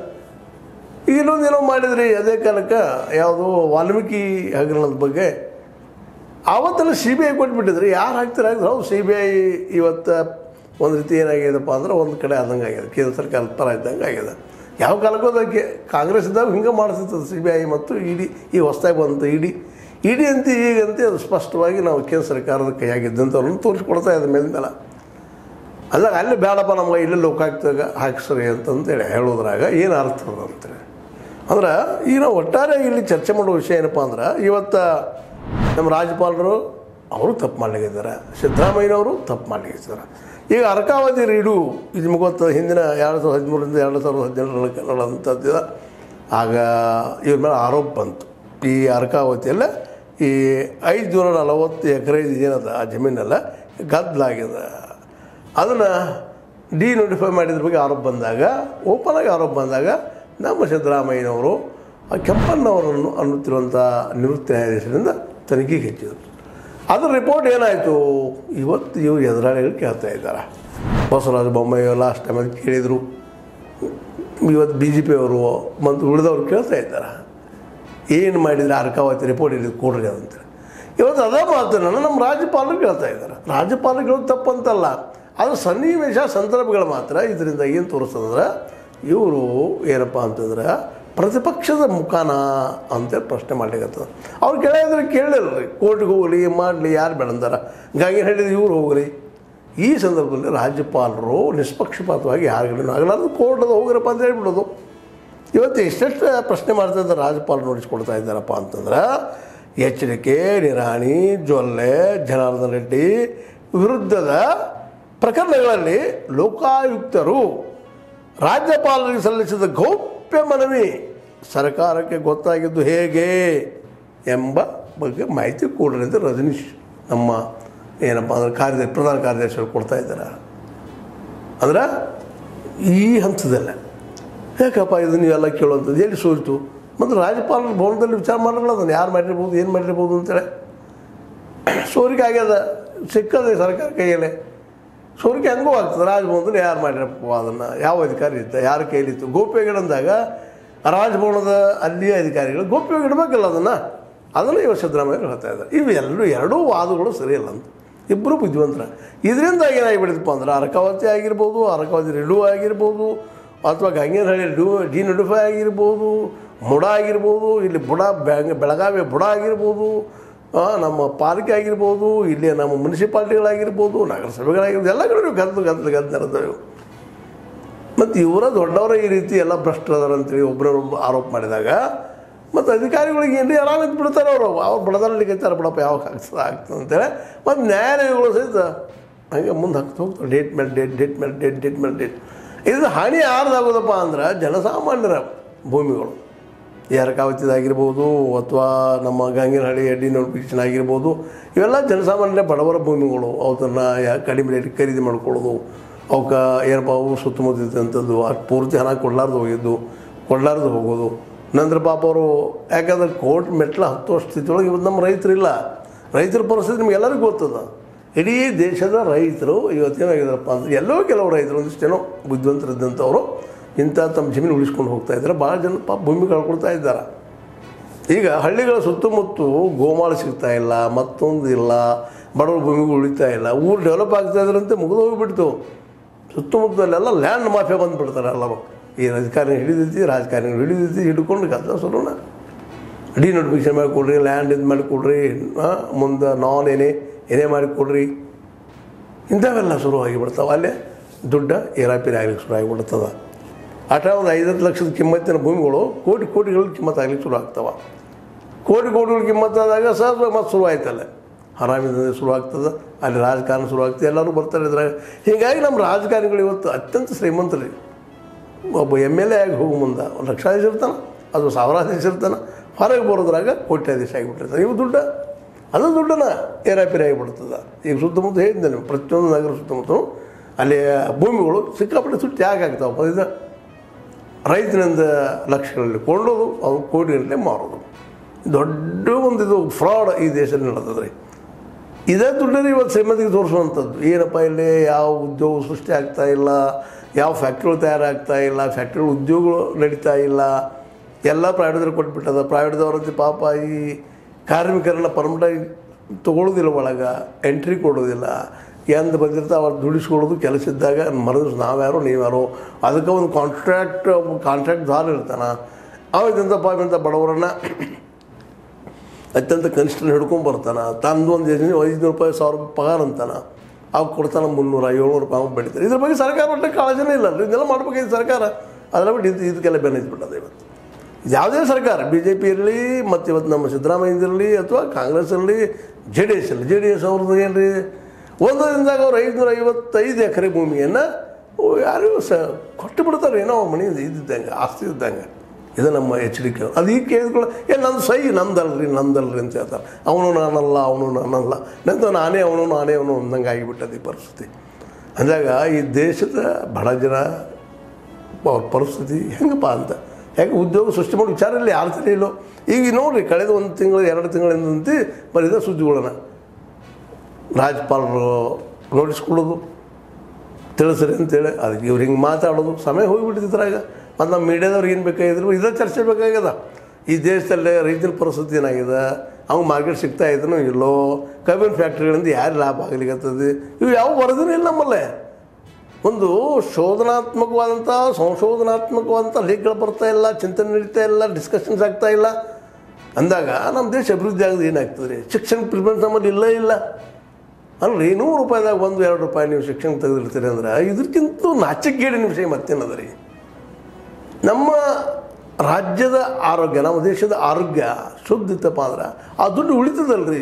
ಈಗ ಇನ್ನೊಂದು ಏನೋ ಮಾಡಿದ್ರಿ ಅದೇ ಕಾಲಕ್ಕೆ, ಯಾವುದೋ ವಾಲ್ಮೀಕಿ ಹಗರಣದ ಬಗ್ಗೆ ಆವತ್ತೆಲ್ಲ ಸಿ ಬಿ ಐ ಕೊಟ್ಬಿಟ್ಟಿದ್ರಿ. ಯಾರು ಹಾಕ್ತಾರೆ ಹಾಕಿದ್ರೆ ಹೌದು ಸಿ ಬಿ ಐ ಇವತ್ತು ಒಂದು ರೀತಿ ಏನಾಗಿದೆಪ್ಪ ಅಂದ್ರೆ ಒಂದು ಕಡೆ ಆದಂಗೆ ಆಗಿದೆ, ಕೇಂದ್ರ ಸರ್ಕಾರದ ಪರ ಇದ್ದಂಗೆ ಆಗಿದೆ. ಯಾವ ಕಾಲಕ್ಕೂ ಅದಕ್ಕೆ ಕಾಂಗ್ರೆಸ್ ಇದ್ದಾಗ ಹಿಂಗೆ ಮಾಡಿಸ್ತದೆ ಸಿ ಬಿ ಐ ಮತ್ತು ಇ ಡಿ. ಈಗ ಹೊಸ್ದಾಗಿ ಬಂತು ಇ ಡಿ ಇ ಡಿ ಅಂತ ಈಗಂತೆ ಅದು ಸ್ಪಷ್ಟವಾಗಿ ನಾವು ಕೇಂದ್ರ ಸರ್ಕಾರದ ಕೈಯಾಗಿದ್ದಂಥವ್ರನ್ನ ತೋರಿಸ್ಕೊಡ್ತಾ ಇದ್ದ ಮೇಲೆ ಮೇಲೆ ಅಲ್ಲಾಗ ಅಲ್ಲಿ ಬೇಡಪ್ಪ ನಮ್ಗೆ ಇಲ್ಲಿ ಲೋಕಾಯುಕ್ತಾಗ ಹಾಕಿಸ್ರಿ ಅಂತಂತೇಳಿ ಹೇಳೋದ್ರಾಗ ಏನು ಅರ್ಥ ಅದ ಅಂತೇಳಿ ಅಂದ್ರೆ ಈಗ ನಾವು ಒಟ್ಟಾರೆ ಇಲ್ಲಿ ಚರ್ಚೆ ಮಾಡೋ ವಿಷಯ ಏನಪ್ಪ ಅಂದ್ರೆ ಇವತ್ತು ನಮ್ಮ ರಾಜ್ಯಪಾಲರು ಅವರು ತಪ್ಪು ಮಾಡ್ಲಿಕ್ಕಿದ್ದಾರೆ, ಸಿದ್ದರಾಮಯ್ಯನವರು ತಪ್ಪು ಮಾಡ್ಲಿಕ್ಕಿದ್ದಾರೆ. ಈಗ ಅರ್ಕಾವಧಿ ರೀಡು ಇದು ನಿಮಗೆ ಗೊತ್ತು, ಹಿಂದಿನ ಎರಡು ಸಾವಿರದ ಹದಿಮೂರರಿಂದ ಎರಡು ಸಾವಿರದ ಹದಿನೇಳರ ಅಂಥದ್ದು ಆಗ ಇವ್ರ ಮೇಲೆ ಆರೋಪ ಬಂತು. ಈ ಅರ್ಕಾವತಿಯಲ್ಲ ಈ ಐದು ನೂರ ನಲವತ್ತು ಎಕರೆ ಏನದ ಆ ಜಮೀನೆಲ್ಲ ಗದ್ದಲಾಗಿದೆ. ಅದನ್ನು ಡಿ ನೋಟಿಫೈ ಮಾಡಿದ್ರ ಬಗ್ಗೆ ಆರೋಪ ಬಂದಾಗ, ಓಪನಾಗಿ ಆರೋಪ ಬಂದಾಗ ನಮ್ಮ ಸಿದ್ದರಾಮಯ್ಯನವರು ಆ ಕೆಂಪಣ್ಣವರನ್ನು ಅನ್ನುತ್ತಿರುವಂಥ ನಿವೃತ್ತ ನ್ಯಾಯಾಧೀಶರಿಂದ ತನಿಖೆಗೆ ಹೆಚ್ಚಿದರು. ಅದರ ರಿಪೋರ್ಟ್ ಏನಾಯಿತು? ಇವತ್ತು ಇವರು ಎದುರಾಳಿಗಳು ಕೇಳ್ತಾ ಇದ್ದಾರೆ. ಬಸವರಾಜ ಬೊಮ್ಮಾಯಿ ಲಾಸ್ಟ್ ಟೈಮ್ ಅದು ಕೇಳಿದರು. ಇವತ್ತು ಬಿ ಜೆ ಪಿಯವರು ಮತ್ತು ಉಳಿದವರು ಕೇಳ್ತಾ ಇದ್ದಾರೆ, ಏನು ಮಾಡಿದರೆ ಅರ್ಕಾವತಿ ರಿಪೋರ್ಟ್ ಇಲ್ಲಿ ಕೊಡ್ರಿ ಅಂತೇಳಿ. ಇವತ್ತು ಅದೇ ಮಾತನ್ನು ನಮ್ಮ ರಾಜ್ಯಪಾಲರು ಕೇಳ್ತಾ ಇದ್ದಾರೆ. ರಾಜ್ಯಪಾಲರು ತಪ್ಪಂತಲ್ಲ, ಅದು ಸನ್ನಿವೇಶ ಸಂದರ್ಭಗಳು ಮಾತ್ರ ಇದರಿಂದ ಏನು ತೋರಿಸ್ತಂದ್ರೆ ಇವರು ಏನಪ್ಪ ಅಂತಂದ್ರೆ ಪ್ರತಿಪಕ್ಷದ ಮುಖಾನ ಅಂತೇಳಿ ಪ್ರಶ್ನೆ ಮಾಡ್ಲಿಕ್ಕತ್ತದ. ಅವ್ರು ಕೇಳಿದ್ರೆ ಕೇಳಿಲ್ಲ ರೀ, ಕೋರ್ಟ್ಗೆ ಹೋಗಲಿ ಮಾಡಲಿ ಯಾರು ಬೇಡಂದಾರ, ಹಂಗಾಗಿ ಹೇಳಿದ್ರೆ ಇವ್ರು ಹೋಗ್ರಿ. ಈ ಸಂದರ್ಭದಲ್ಲಿ ರಾಜ್ಯಪಾಲರು ನಿಷ್ಪಕ್ಷಪಾತವಾಗಿ ಯಾರುಗಳೂ ಆಗಲಾರ್ದು ಕೋರ್ಟದ ಹೋಗಿರಪ್ಪ ಅಂತ ಹೇಳ್ಬಿಡೋದು. ಇವತ್ತು ಎಷ್ಟೆಷ್ಟು ಪ್ರಶ್ನೆ ಮಾಡ್ತಾ ಇದ್ದಾರೆ ರಾಜ್ಯಪಾಲರು ನೋಡಿಸ್ಕೊಡ್ತಾ ಇದ್ದಾರಪ್ಪ ಅಂತಂದ್ರೆ, H D K, Nirani, Jolle, Janardhan Reddy ವಿರುದ್ಧದ ಪ್ರಕರಣಗಳಲ್ಲಿ ಲೋಕಾಯುಕ್ತರು ರಾಜ್ಯಪಾಲರಿಗೆ ಸಲ್ಲಿಸಿದ ಗೌಪ್ಯ ಮನವಿ ಸರ್ಕಾರಕ್ಕೆ ಗೊತ್ತಾಗಿದ್ದು ಹೇಗೆ ಎಂಬ ಬಗ್ಗೆ ಮಾಹಿತಿ ಕೊಡ್ರಿ ಅಂತ ರಜನೀಶ್ ನಮ್ಮ ಏನಪ್ಪ ಅಂದ್ರೆ ಕಾರ್ಯದರ್ಶಿ ಪ್ರಧಾನ ಕಾರ್ಯದರ್ಶಿಗಳು ಕೊಡ್ತಾ ಇದ್ದಾರೆ. ಅಂದ್ರೆ ಈ ಹಂತದಲ್ಲ ಯಾಕಪ್ಪ ಇದು ನೀವೆಲ್ಲ ಕೇಳುವಂಥದ್ದು ಎಲ್ಲಿ ಸೋಲ್ತು? ಮತ್ತು ರಾಜ್ಯಪಾಲರ ಭವನದಲ್ಲಿ ವಿಚಾರ ಮಾಡೋಲ್ಲ, ಅದನ್ನು ಯಾರು ಮಾಡಿರ್ಬೋದು, ಏನು ಮಾಡಿರ್ಬೋದು ಅಂತೇಳಿ. ಸೋರಿಕೆ ಆಗ್ಯದ, ಸಿಕ್ಕದೆ ಸರ್ಕಾರ ಕೈಯಲ್ಲೇ. ಸೋರಿಕೆ ಹಂಗೂ ಆಗ್ತದೆ. ರಾಜಭವನದಲ್ಲಿ ಯಾರು ಮಾಡಿರಪ್ಪ ಅದನ್ನು, ಯಾವ ಅಧಿಕಾರಿ ಇತ್ತ, ಯಾರ ಕೈಲಿತ್ತು? ಗೋಪ್ಯಗಳಂದಾಗ ರಾಜಭವನದ ಅಲ್ಲಿಯ ಅಧಿಕಾರಿಗಳು ಗೋಪ್ಯವಾಗಿ ಇಡಬೇಕಲ್ಲ ಅದನ್ನು. ಅದನ್ನು ಇವರು ಸಿದ್ದರಾಮಯ್ಯ ಹೇಳ್ತಾ ಇದ್ದಾರೆ. ಇವು ಎಲ್ಲರೂ ಎರಡೂ ವಾದಗಳು ಸರಿಯಲ್ಲ ಅಂತ ಇಬ್ಬರು ಬುದ್ಧಿವಂತರ. ಇದರಿಂದ ಏನಾಗಿಬಿಡ್ತಪ್ಪ ಅಂದ್ರೆ ಅರ್ಕಾವತಿ ಆಗಿರ್ಬೋದು, ಅರ್ಕಾವತಿ ರಿಡು ಆಗಿರ್ಬೋದು, ಅಥವಾ ಗಂಗೇನಹಳ್ಳಿ ಡು ಡಿ ನೋಟಿಫೈ ಆಗಿರ್ಬೋದು, ಬುಡ ಆಗಿರ್ಬೋದು, ಇಲ್ಲಿ ಬುಡ ಬೆಂಗ ಬೆಳಗಾವಿ ಬುಡ ಆಗಿರ್ಬೋದು, ನಮ್ಮ ಪಾಲಿಕೆ ಆಗಿರ್ಬೋದು, ಇಲ್ಲಿ ನಮ್ಮ ಮುನ್ಸಿಪಾಲ್ಟಿಗಳಾಗಿರ್ಬೋದು, ನಗರಸಭೆಗಳಾಗಿರ್ಬೋದು, ಎಲ್ಲ ಕಡೆ ಗದ್ದು ಗದ್ದು ಗದ್ದು ನಡೆದವು. ಮತ್ತು ಇವರ ದೊಡ್ಡವರ ಈ ರೀತಿ ಎಲ್ಲ ಭ್ರಷ್ಟರದಾರ ಅಂತೇಳಿ ಒಬ್ಬರೊಬ್ಬ ಆರೋಪ ಮಾಡಿದಾಗ ಮತ್ತು ಅಧಿಕಾರಿಗಳಿಗೆ ಏನು ಆರಾಮಿದ್ದು ಬಿಡ್ತಾರೆ ಅವರು. ಅವ್ರು ಬಡದಲ್ಲಿ ಕೈತಾರೆ ಬಿಡಪ್ಪ, ಯಾವಾಗ ಆಗ್ತದೆ ಆಗ್ತದೆ ಅಂತೇಳಿ. ಮತ್ತು ನ್ಯಾಯಾಲಯಗಳು ಸಹಿತ ಹಂಗೆ ಮುಂದೆ ಹಾಕ್ತಾ ಹೋಗ್ತಾರೆ, ಡೇಟ್ ಮೇಲೆ ಡೇಟ್, ಡೇಟ್ ಮೇಲೆ ಡೇಟ್, ಡೇಟ್ ಮೇಲೆ ಡೇಟ್. ಇದು ಹಾನಿ ಯಾರ್ದಾಗೋದಪ್ಪ ಅಂದ್ರೆ ಜನಸಾಮಾನ್ಯರ ಭೂಮಿಗಳು, ಅರ್ಕಾವತಿದಾಗಿರ್ಬೋದು ಅಥವಾ ನಮ್ಮ ಗಂಗೇನಹಳ್ಳಿ ಡಿ ನೋಟಿಫಿಕೇಷನ್ ಆಗಿರ್ಬೋದು, ಇವೆಲ್ಲ ಜನಸಾಮಾನ್ಯರ ಬಡವರ ಭೂಮಿಗಳು. ಅವನ್ನ ಯಾ ಕಡಿಮೆ ರೇಟಿಗೆ ಖರೀದಿ ಮಾಡ್ಕೊಳ್ಳೋದು, ಅವಕ್ಕೆ ಏನಪ್ಪ ಅವು ಸುತ್ತಮುತ್ತಂಥದ್ದು ಅಷ್ಟು ಪೂರ್ತಿ ಹಣ ಕೊಡಲಾರ್ದು ಹೋಗಿದ್ದು, ಕೊಡಲಾರ್ದು ಹೋಗೋದು. ನಂತರ ಪಾಪ ಅವರು ಯಾಕಂದ್ರೆ ಕೋರ್ಟ್ ಮೆಟ್ಲ ಹತ್ತು ವರ್ಷ ಸ್ಥಿತಿಯೊಳಗೆ ಇವತ್ತು ನಮ್ಮ ರೈತರಿಲ್ಲ. ರೈತರ ಪರಿಸ್ಥಿತಿ ನಿಮ್ಗೆ ಎಲ್ಲರಿಗೂ ಗೊತ್ತದ. ಇಡೀ ದೇಶದ ರೈತರು ಇವತ್ತೇನಾಗಿದ್ದಾರಪ್ಪ ಅಂದರೆ ಎಲ್ಲೋ ಕೆಲವು ರೈತರು ಒಂದಿಷ್ಟೇನೋ ಬುದ್ಧಿವಂತರಿದ್ದಂಥವರು ಇಂಥ ತಮ್ಮ ಜಮೀನು ಉಳಿಸ್ಕೊಂಡು ಹೋಗ್ತಾ ಇದ್ದಾರೆ. ಭಾಳ ಜನ ಪಾಪ ಭೂಮಿ ಕಳ್ಕೊಳ್ತಾ ಇದ್ದಾರೆ. ಈಗ ಹಳ್ಳಿಗಳ ಸುತ್ತಮುತ್ತ ಗೋಮಾಳ ಸಿಗ್ತಾ ಇಲ್ಲ, ಮತ್ತೊಂದು ಇಲ್ಲ, ಬಡವ್ರ ಭೂಮಿಗಳು ಉಳಿತಾ ಇಲ್ಲ, ಊರು ಡೆವಲಪ್ ಆಗ್ತಾ ಇದ್ರಂತೆ ಮುಗಿದು ಹೋಗಿಬಿಡ್ತು. ಸುತ್ತಮುತ್ತಲೆಲ್ಲ ಲ್ಯಾಂಡ್ ಮಾಫಿಯಾ ಬಂದುಬಿಡ್ತಾರೆ ಎಲ್ಲರೂ. ಈ ಅಧಿಕಾರಿ ಹಿಡಿದೈತಿ, ರಾಜಕಾರಣಿಗಳು ಹಿಡಿದೈತಿ, ಹಿಡ್ಕೊಂಡು ಗದ್ದ ಸುರೋಣ ಡಿ ನೋಟಿಫಿಕೇಷನ್ ಮಾಡಿಕೊಡ್ರಿ, ಲ್ಯಾಂಡ್ ಇದು ಮಾಡಿಕೊಡ್ರಿ, ಮುಂದೆ ನಾನ್ ಏನೇ ಏನೇ ಮಾಡಿಕೊಡ್ರಿ, ಇಂಥವೆಲ್ಲ ಶುರುವಾಗಿ ಬಿಡ್ತಾವೆ. ಅಲ್ಲೇ ದುಡ್ಡ ಏರಾಪಿರಿ ಆಗ್ಲಿಕ್ಕೆ ಶುರು ಆಗಿಬಿಡ್ತದೆ. ಆಟ ಒಂದು ಐದತ್ತು ಲಕ್ಷದ ಕಿಮ್ಮತ್ತಿನ ಭೂಮಿಗಳು ಕೋಟಿ ಕೋಟಿಗಳ ಕಿಮ್ಮತ್ತು ಆಗ್ಲಿಕ್ಕೆ ಶುರು ಆಗ್ತಾವೆ. ಕೋಟಿ ಕೋಟಿಗಳ ಕಿಮ್ಮತ್ತಾದಾಗ ಸಹಜ ಮತ್ತು ಶುರು ಆಯ್ತಲ್ಲ, ಹರಾಮಿದಂದ್ರೆ ಶುರು ಆಗ್ತದೆ. ಅಲ್ಲಿ ರಾಜಕಾರಣ ಶುರು ಆಗ್ತದೆ, ಎಲ್ಲರೂ ಬರ್ತಾರೆ ಇದ್ರಾಗ. ಹೀಗಾಗಿ ನಮ್ಮ ರಾಜಕಾರಣಿಗಳು ಇವತ್ತು ಅತ್ಯಂತ ಶ್ರೀಮಂತರಿ. ಒಬ್ಬ ಎಮ್ ಎಲ್ ಎ ಆಗಿ ಹೋಗೋ ಮುಂದೆ ಒಂದು ಲಕ್ಷಾಧೀಶ ಇರ್ತಾನೆ, ಅದು ಸಾವಿರಾಧೀಶ ಇರ್ತಾನೆ, ಹೊರಗೆ ಬರೋದ್ರಾಗ ಕೋಟ್ಯಾಧೀಶ ಆಗಿಬಿಟ್ಟಿರ್ತಾನೆ. ಇವು ದುಡ್ಡ ಅದು ದುಡ್ಡನ್ನ ಏರಾಪಿರಿ ಆಗಿಬಿಡ್ತದೆ. ಈಗ ಸುತ್ತಮುತ್ತ ಹೇಳಿದ್ದೆ ನೀವು, ಪ್ರತಿಯೊಂದು ನಗರ ಸುತ್ತಮುತ್ತ ಅಲ್ಲಿ ಭೂಮಿಗಳು ಸಿಕ್ಕಾಪಟ್ಟೆ ಸುಟ್ಟು ಯಾಕೆ ಆಗ್ತಾವಪ್ಪ? ಇದು ರೈತನಿಂದ ಲಕ್ಷಗಳಲ್ಲಿ ಕೊಂಡೋದು, ಅವ್ರು ಕೋಟಿಗಟ್ಟಲೆ ಮಾರೋದು. ದೊಡ್ಡ ಒಂದು ಇದು ಫ್ರಾಡ್ ಈ ದೇಶದಲ್ಲಿ ನಡೆದದ್ರಿ. ಇದೇ ದುಡ್ಡಲ್ಲಿ ಇವತ್ತು ಶ್ರೀಮಂತಿಗೆ ತೋರಿಸುವಂಥದ್ದು. ಏನಪ್ಪ ಇಲ್ಲಿ ಯಾವ ಉದ್ಯೋಗ ಸೃಷ್ಟಿ ಆಗ್ತಾ ಇಲ್ಲ, ಯಾವ ಫ್ಯಾಕ್ಟ್ರಿಗಳು ತಯಾರಾಗ್ತಾ ಇಲ್ಲ, ಫ್ಯಾಕ್ಟ್ರಿಗಳು ಉದ್ಯೋಗಗಳು ನಡೀತಾ ಇಲ್ಲ, ಎಲ್ಲ ಪ್ರೈವೇಟ್ದವ್ರು ಕೊಟ್ಬಿಟ್ಟದ. ಪ್ರೈವೇಟ್ದವ್ರಂತೆ ಪಾಪ ಈ ಕಾರ್ಮಿಕರನ್ನ ಪರ್ಮನೆಂಟಾಗಿ ತೊಗೊಳ್ಳೋದಿಲ್ಲ, ಒಳಗೆ ಎಂಟ್ರಿ ಕೊಡೋದಿಲ್ಲ. ಎಂದು ಬಂದಿರ್ತಾವೆ ಅವ್ರು ದುಡಿಸ್ಕೊಳ್ಳೋದು. ಕೆಲಸ ಇದ್ದಾಗ ಮರದು ನಾವ್ಯಾರೋ ನೀವ್ಯಾರೋ, ಅದಕ್ಕೆ ಒಂದು ಕಾಂಟ್ರಾಕ್ಟ್ ಕಾಂಟ್ರಾಕ್ಟ್ದಾರ ಇರ್ತಾನೆ. ಅವಾಗಿಂತ ಪಾಪಿಂತ ಬಡವರನ್ನು ಅತ್ಯಂತ ಕನಿಷ್ಠ ಹಿಡ್ಕೊಂಬರ್ತಾನೆ. ತಂದು ಒಂದು ಐದುನೂರು ರೂಪಾಯಿ ಸಾವಿರ ರೂಪಾಯಿ ಪಗಾರ ಅಂತಾನೆ, ಅವಾಗ ಕೊಡ್ತಾನೆ ಮುನ್ನೂರ ಏಳ್ನೂರು ರೂಪಾಯಿ ಅವಾಗ ಬೆಳೀತಾರೆ. ಇದ್ರ ಬಗ್ಗೆ ಸರ್ಕಾರ ಒಟ್ಟೆ ಕಾಳಜಿನೇ ಇಲ್ಲ. ಇದೆಲ್ಲ ಮಾಡ್ಬೇಕಾಗಿದ್ದು ಸರ್ಕಾರ, ಅದೆಲ್ಲ ಬಿಟ್ಟು ಇದು ಇದಕ್ಕೆಲ್ಲ ಬೆನ್ನೈತ್ಬಿಟ್ಟದೆ. ಇವತ್ತು ಯಾವುದೇ ಸರ್ಕಾರ, ಬಿ ಜೆ ಪಿ ಇರಲಿ, ಮತ್ತು ಇವತ್ತು ನಮ್ಮ ಸಿದ್ದರಾಮಯ್ಯದಿರಲಿ, ಅಥವಾ ಕಾಂಗ್ರೆಸ್ ಇರಲಿ, ಜೆ ಡಿ ಎಸ್ ಇರಲಿ, ಜೆ ಡಿ ಎಸ್ ಅವ್ರದ್ದು ಏನು ರೀ, ಒಂದು ದಿನದಾಗ ಅವ್ರು ಐದುನೂರ ಐವತ್ತೈದು ಎಕರೆ ಭೂಮಿಯನ್ನು ಯಾರು ಸ ಕೊಟ್ಟು ಬಿಡ್ತಾರೆ. ಏನೋ ಮನೆ ಇದ್ದಿದ್ದಂಗೆ, ಆಸ್ತಿ ಇದ್ದಂಗೆ. ಇದು ನಮ್ಮ ಎಚ್ ಡಿ ಕೆ. ಅದು ಈಗ ಕೇಳಿದ್ಕೊಳ್ಳ ಏನು ನಂದು ಸೈ ನಂದಲ್ರಿ ನಂದಲ್ರಿ ಅಂತ ಹೇಳ್ತಾರೆ. ಅವನು ನಾನಲ್ಲ, ಅವನು ನಾನಲ್ಲ, ನಂದು ನಾನೇ ಅವನು ನಾನೇ ಅವನು ಅಂದಂಗೆ ಆಗಿಬಿಟ್ಟದು ಈ ಪರಿಸ್ಥಿತಿ. ಅಂದಾಗ ಈ ದೇಶದ ಬಡ ಜನ ಅವ್ರ ಪರಿಸ್ಥಿತಿ ಹೆಂಗಪ್ಪ ಅಂತ, ಯಾಕೆ ಉದ್ಯೋಗ ಸೃಷ್ಟಿ ಮಾಡೋ ವಿಚಾರ ಇಲ್ಲ, ಯಾರು ಸರಿ ಇಲ್ಲೋ. ಈಗ ನೋಡಿರಿ ಕಳೆದ ಒಂದು ತಿಂಗಳು ಎರಡು ತಿಂಗಳಿಂದಂತೆ ಬರೀದ ಸುದ್ದಿಗಳನ್ನ ರಾಜ್ಯಪಾಲರು ನೋಟಿಸ್ ಕೊಡೋದು ತಿಳಿಸ್ರಿ ಅಂತೇಳಿ, ಅದಕ್ಕೆ ಇವ್ರು ಹಿಂಗೆ ಮಾತಾಡೋದು ಸಮಯ ಹೋಗಿಬಿಟ್ಟಿದ್ರಾಗ. ಮತ್ತು ನಮ್ಮ ಮೀಡಿಯಾದವ್ರಿಗೆ ಏನು ಬೇಕಾಗಿದ್ರು ಇದೇ ಚರ್ಚೆ ಬೇಕಾಗ್ಯದ. ಈ ದೇಶದಲ್ಲೇ ರೈತರ ಪರಿಸ್ಥಿತಿ ಏನಾಗಿದೆ, ಅವ್ನು ಮಾರ್ಕೆಟ್ ಸಿಗ್ತಾ ಇದ್ದನೋ ಇಲ್ಲೋ, ಕಬ್ಬಿನ ಫ್ಯಾಕ್ಟ್ರಿಗಳಿಂದ ಯಾರು ಲಾಭ ಆಗಲಿಕ್ಕತ್ತದೆ, ಇವು ಯಾವ ವರದಿನೂ ಇಲ್ಲ ನಮ್ಮಲ್ಲೇ. ಒಂದು ಶೋಧನಾತ್ಮಕವಾದಂಥ ಸಂಶೋಧನಾತ್ಮಕವಾದಂಥ ಲೇಖಗಳು ಬರ್ತಾ ಇಲ್ಲ, ಚಿಂತನೆ ನಡೀತಾ ಇಲ್ಲ, ಡಿಸ್ಕಷನ್ಸ್ ಆಗ್ತಾ ಇಲ್ಲ ಅಂದಾಗ ನಮ್ಮ ದೇಶ ಅಭಿವೃದ್ಧಿ ಆಗೋದು ಏನಾಗ್ತದೆ ರೀ? ಶಿಕ್ಷಣ ಪ್ರಿಫರೆನ್ಸ್ ನಮ್ಮಲ್ಲಿ ಇಲ್ಲ ಇಲ್ಲ ಅಲ್ರಿ. ನೂರು ರೂಪಾಯಿದಾಗ ಒಂದು ಎರಡು ರೂಪಾಯಿ ನೀವು ಶಿಕ್ಷಣ ತೆಗೆದಿರ್ತೀರಿ ಅಂದ್ರೆ ಇದಕ್ಕಿಂತ ನಾಚಿಕೆಗೇಡಿನ ವಿಷಯ ಮತ್ತೇನದ ರೀ? ನಮ್ಮ ರಾಜ್ಯದ ಆರೋಗ್ಯ, ನಮ್ಮ ದೇಶದ ಆರೋಗ್ಯ ಶುದ್ಧ ಇತ್ತಪ್ಪ ಅಂದ್ರೆ ಆ ದುಡ್ಡು ಉಳಿತದಲ್ರಿ,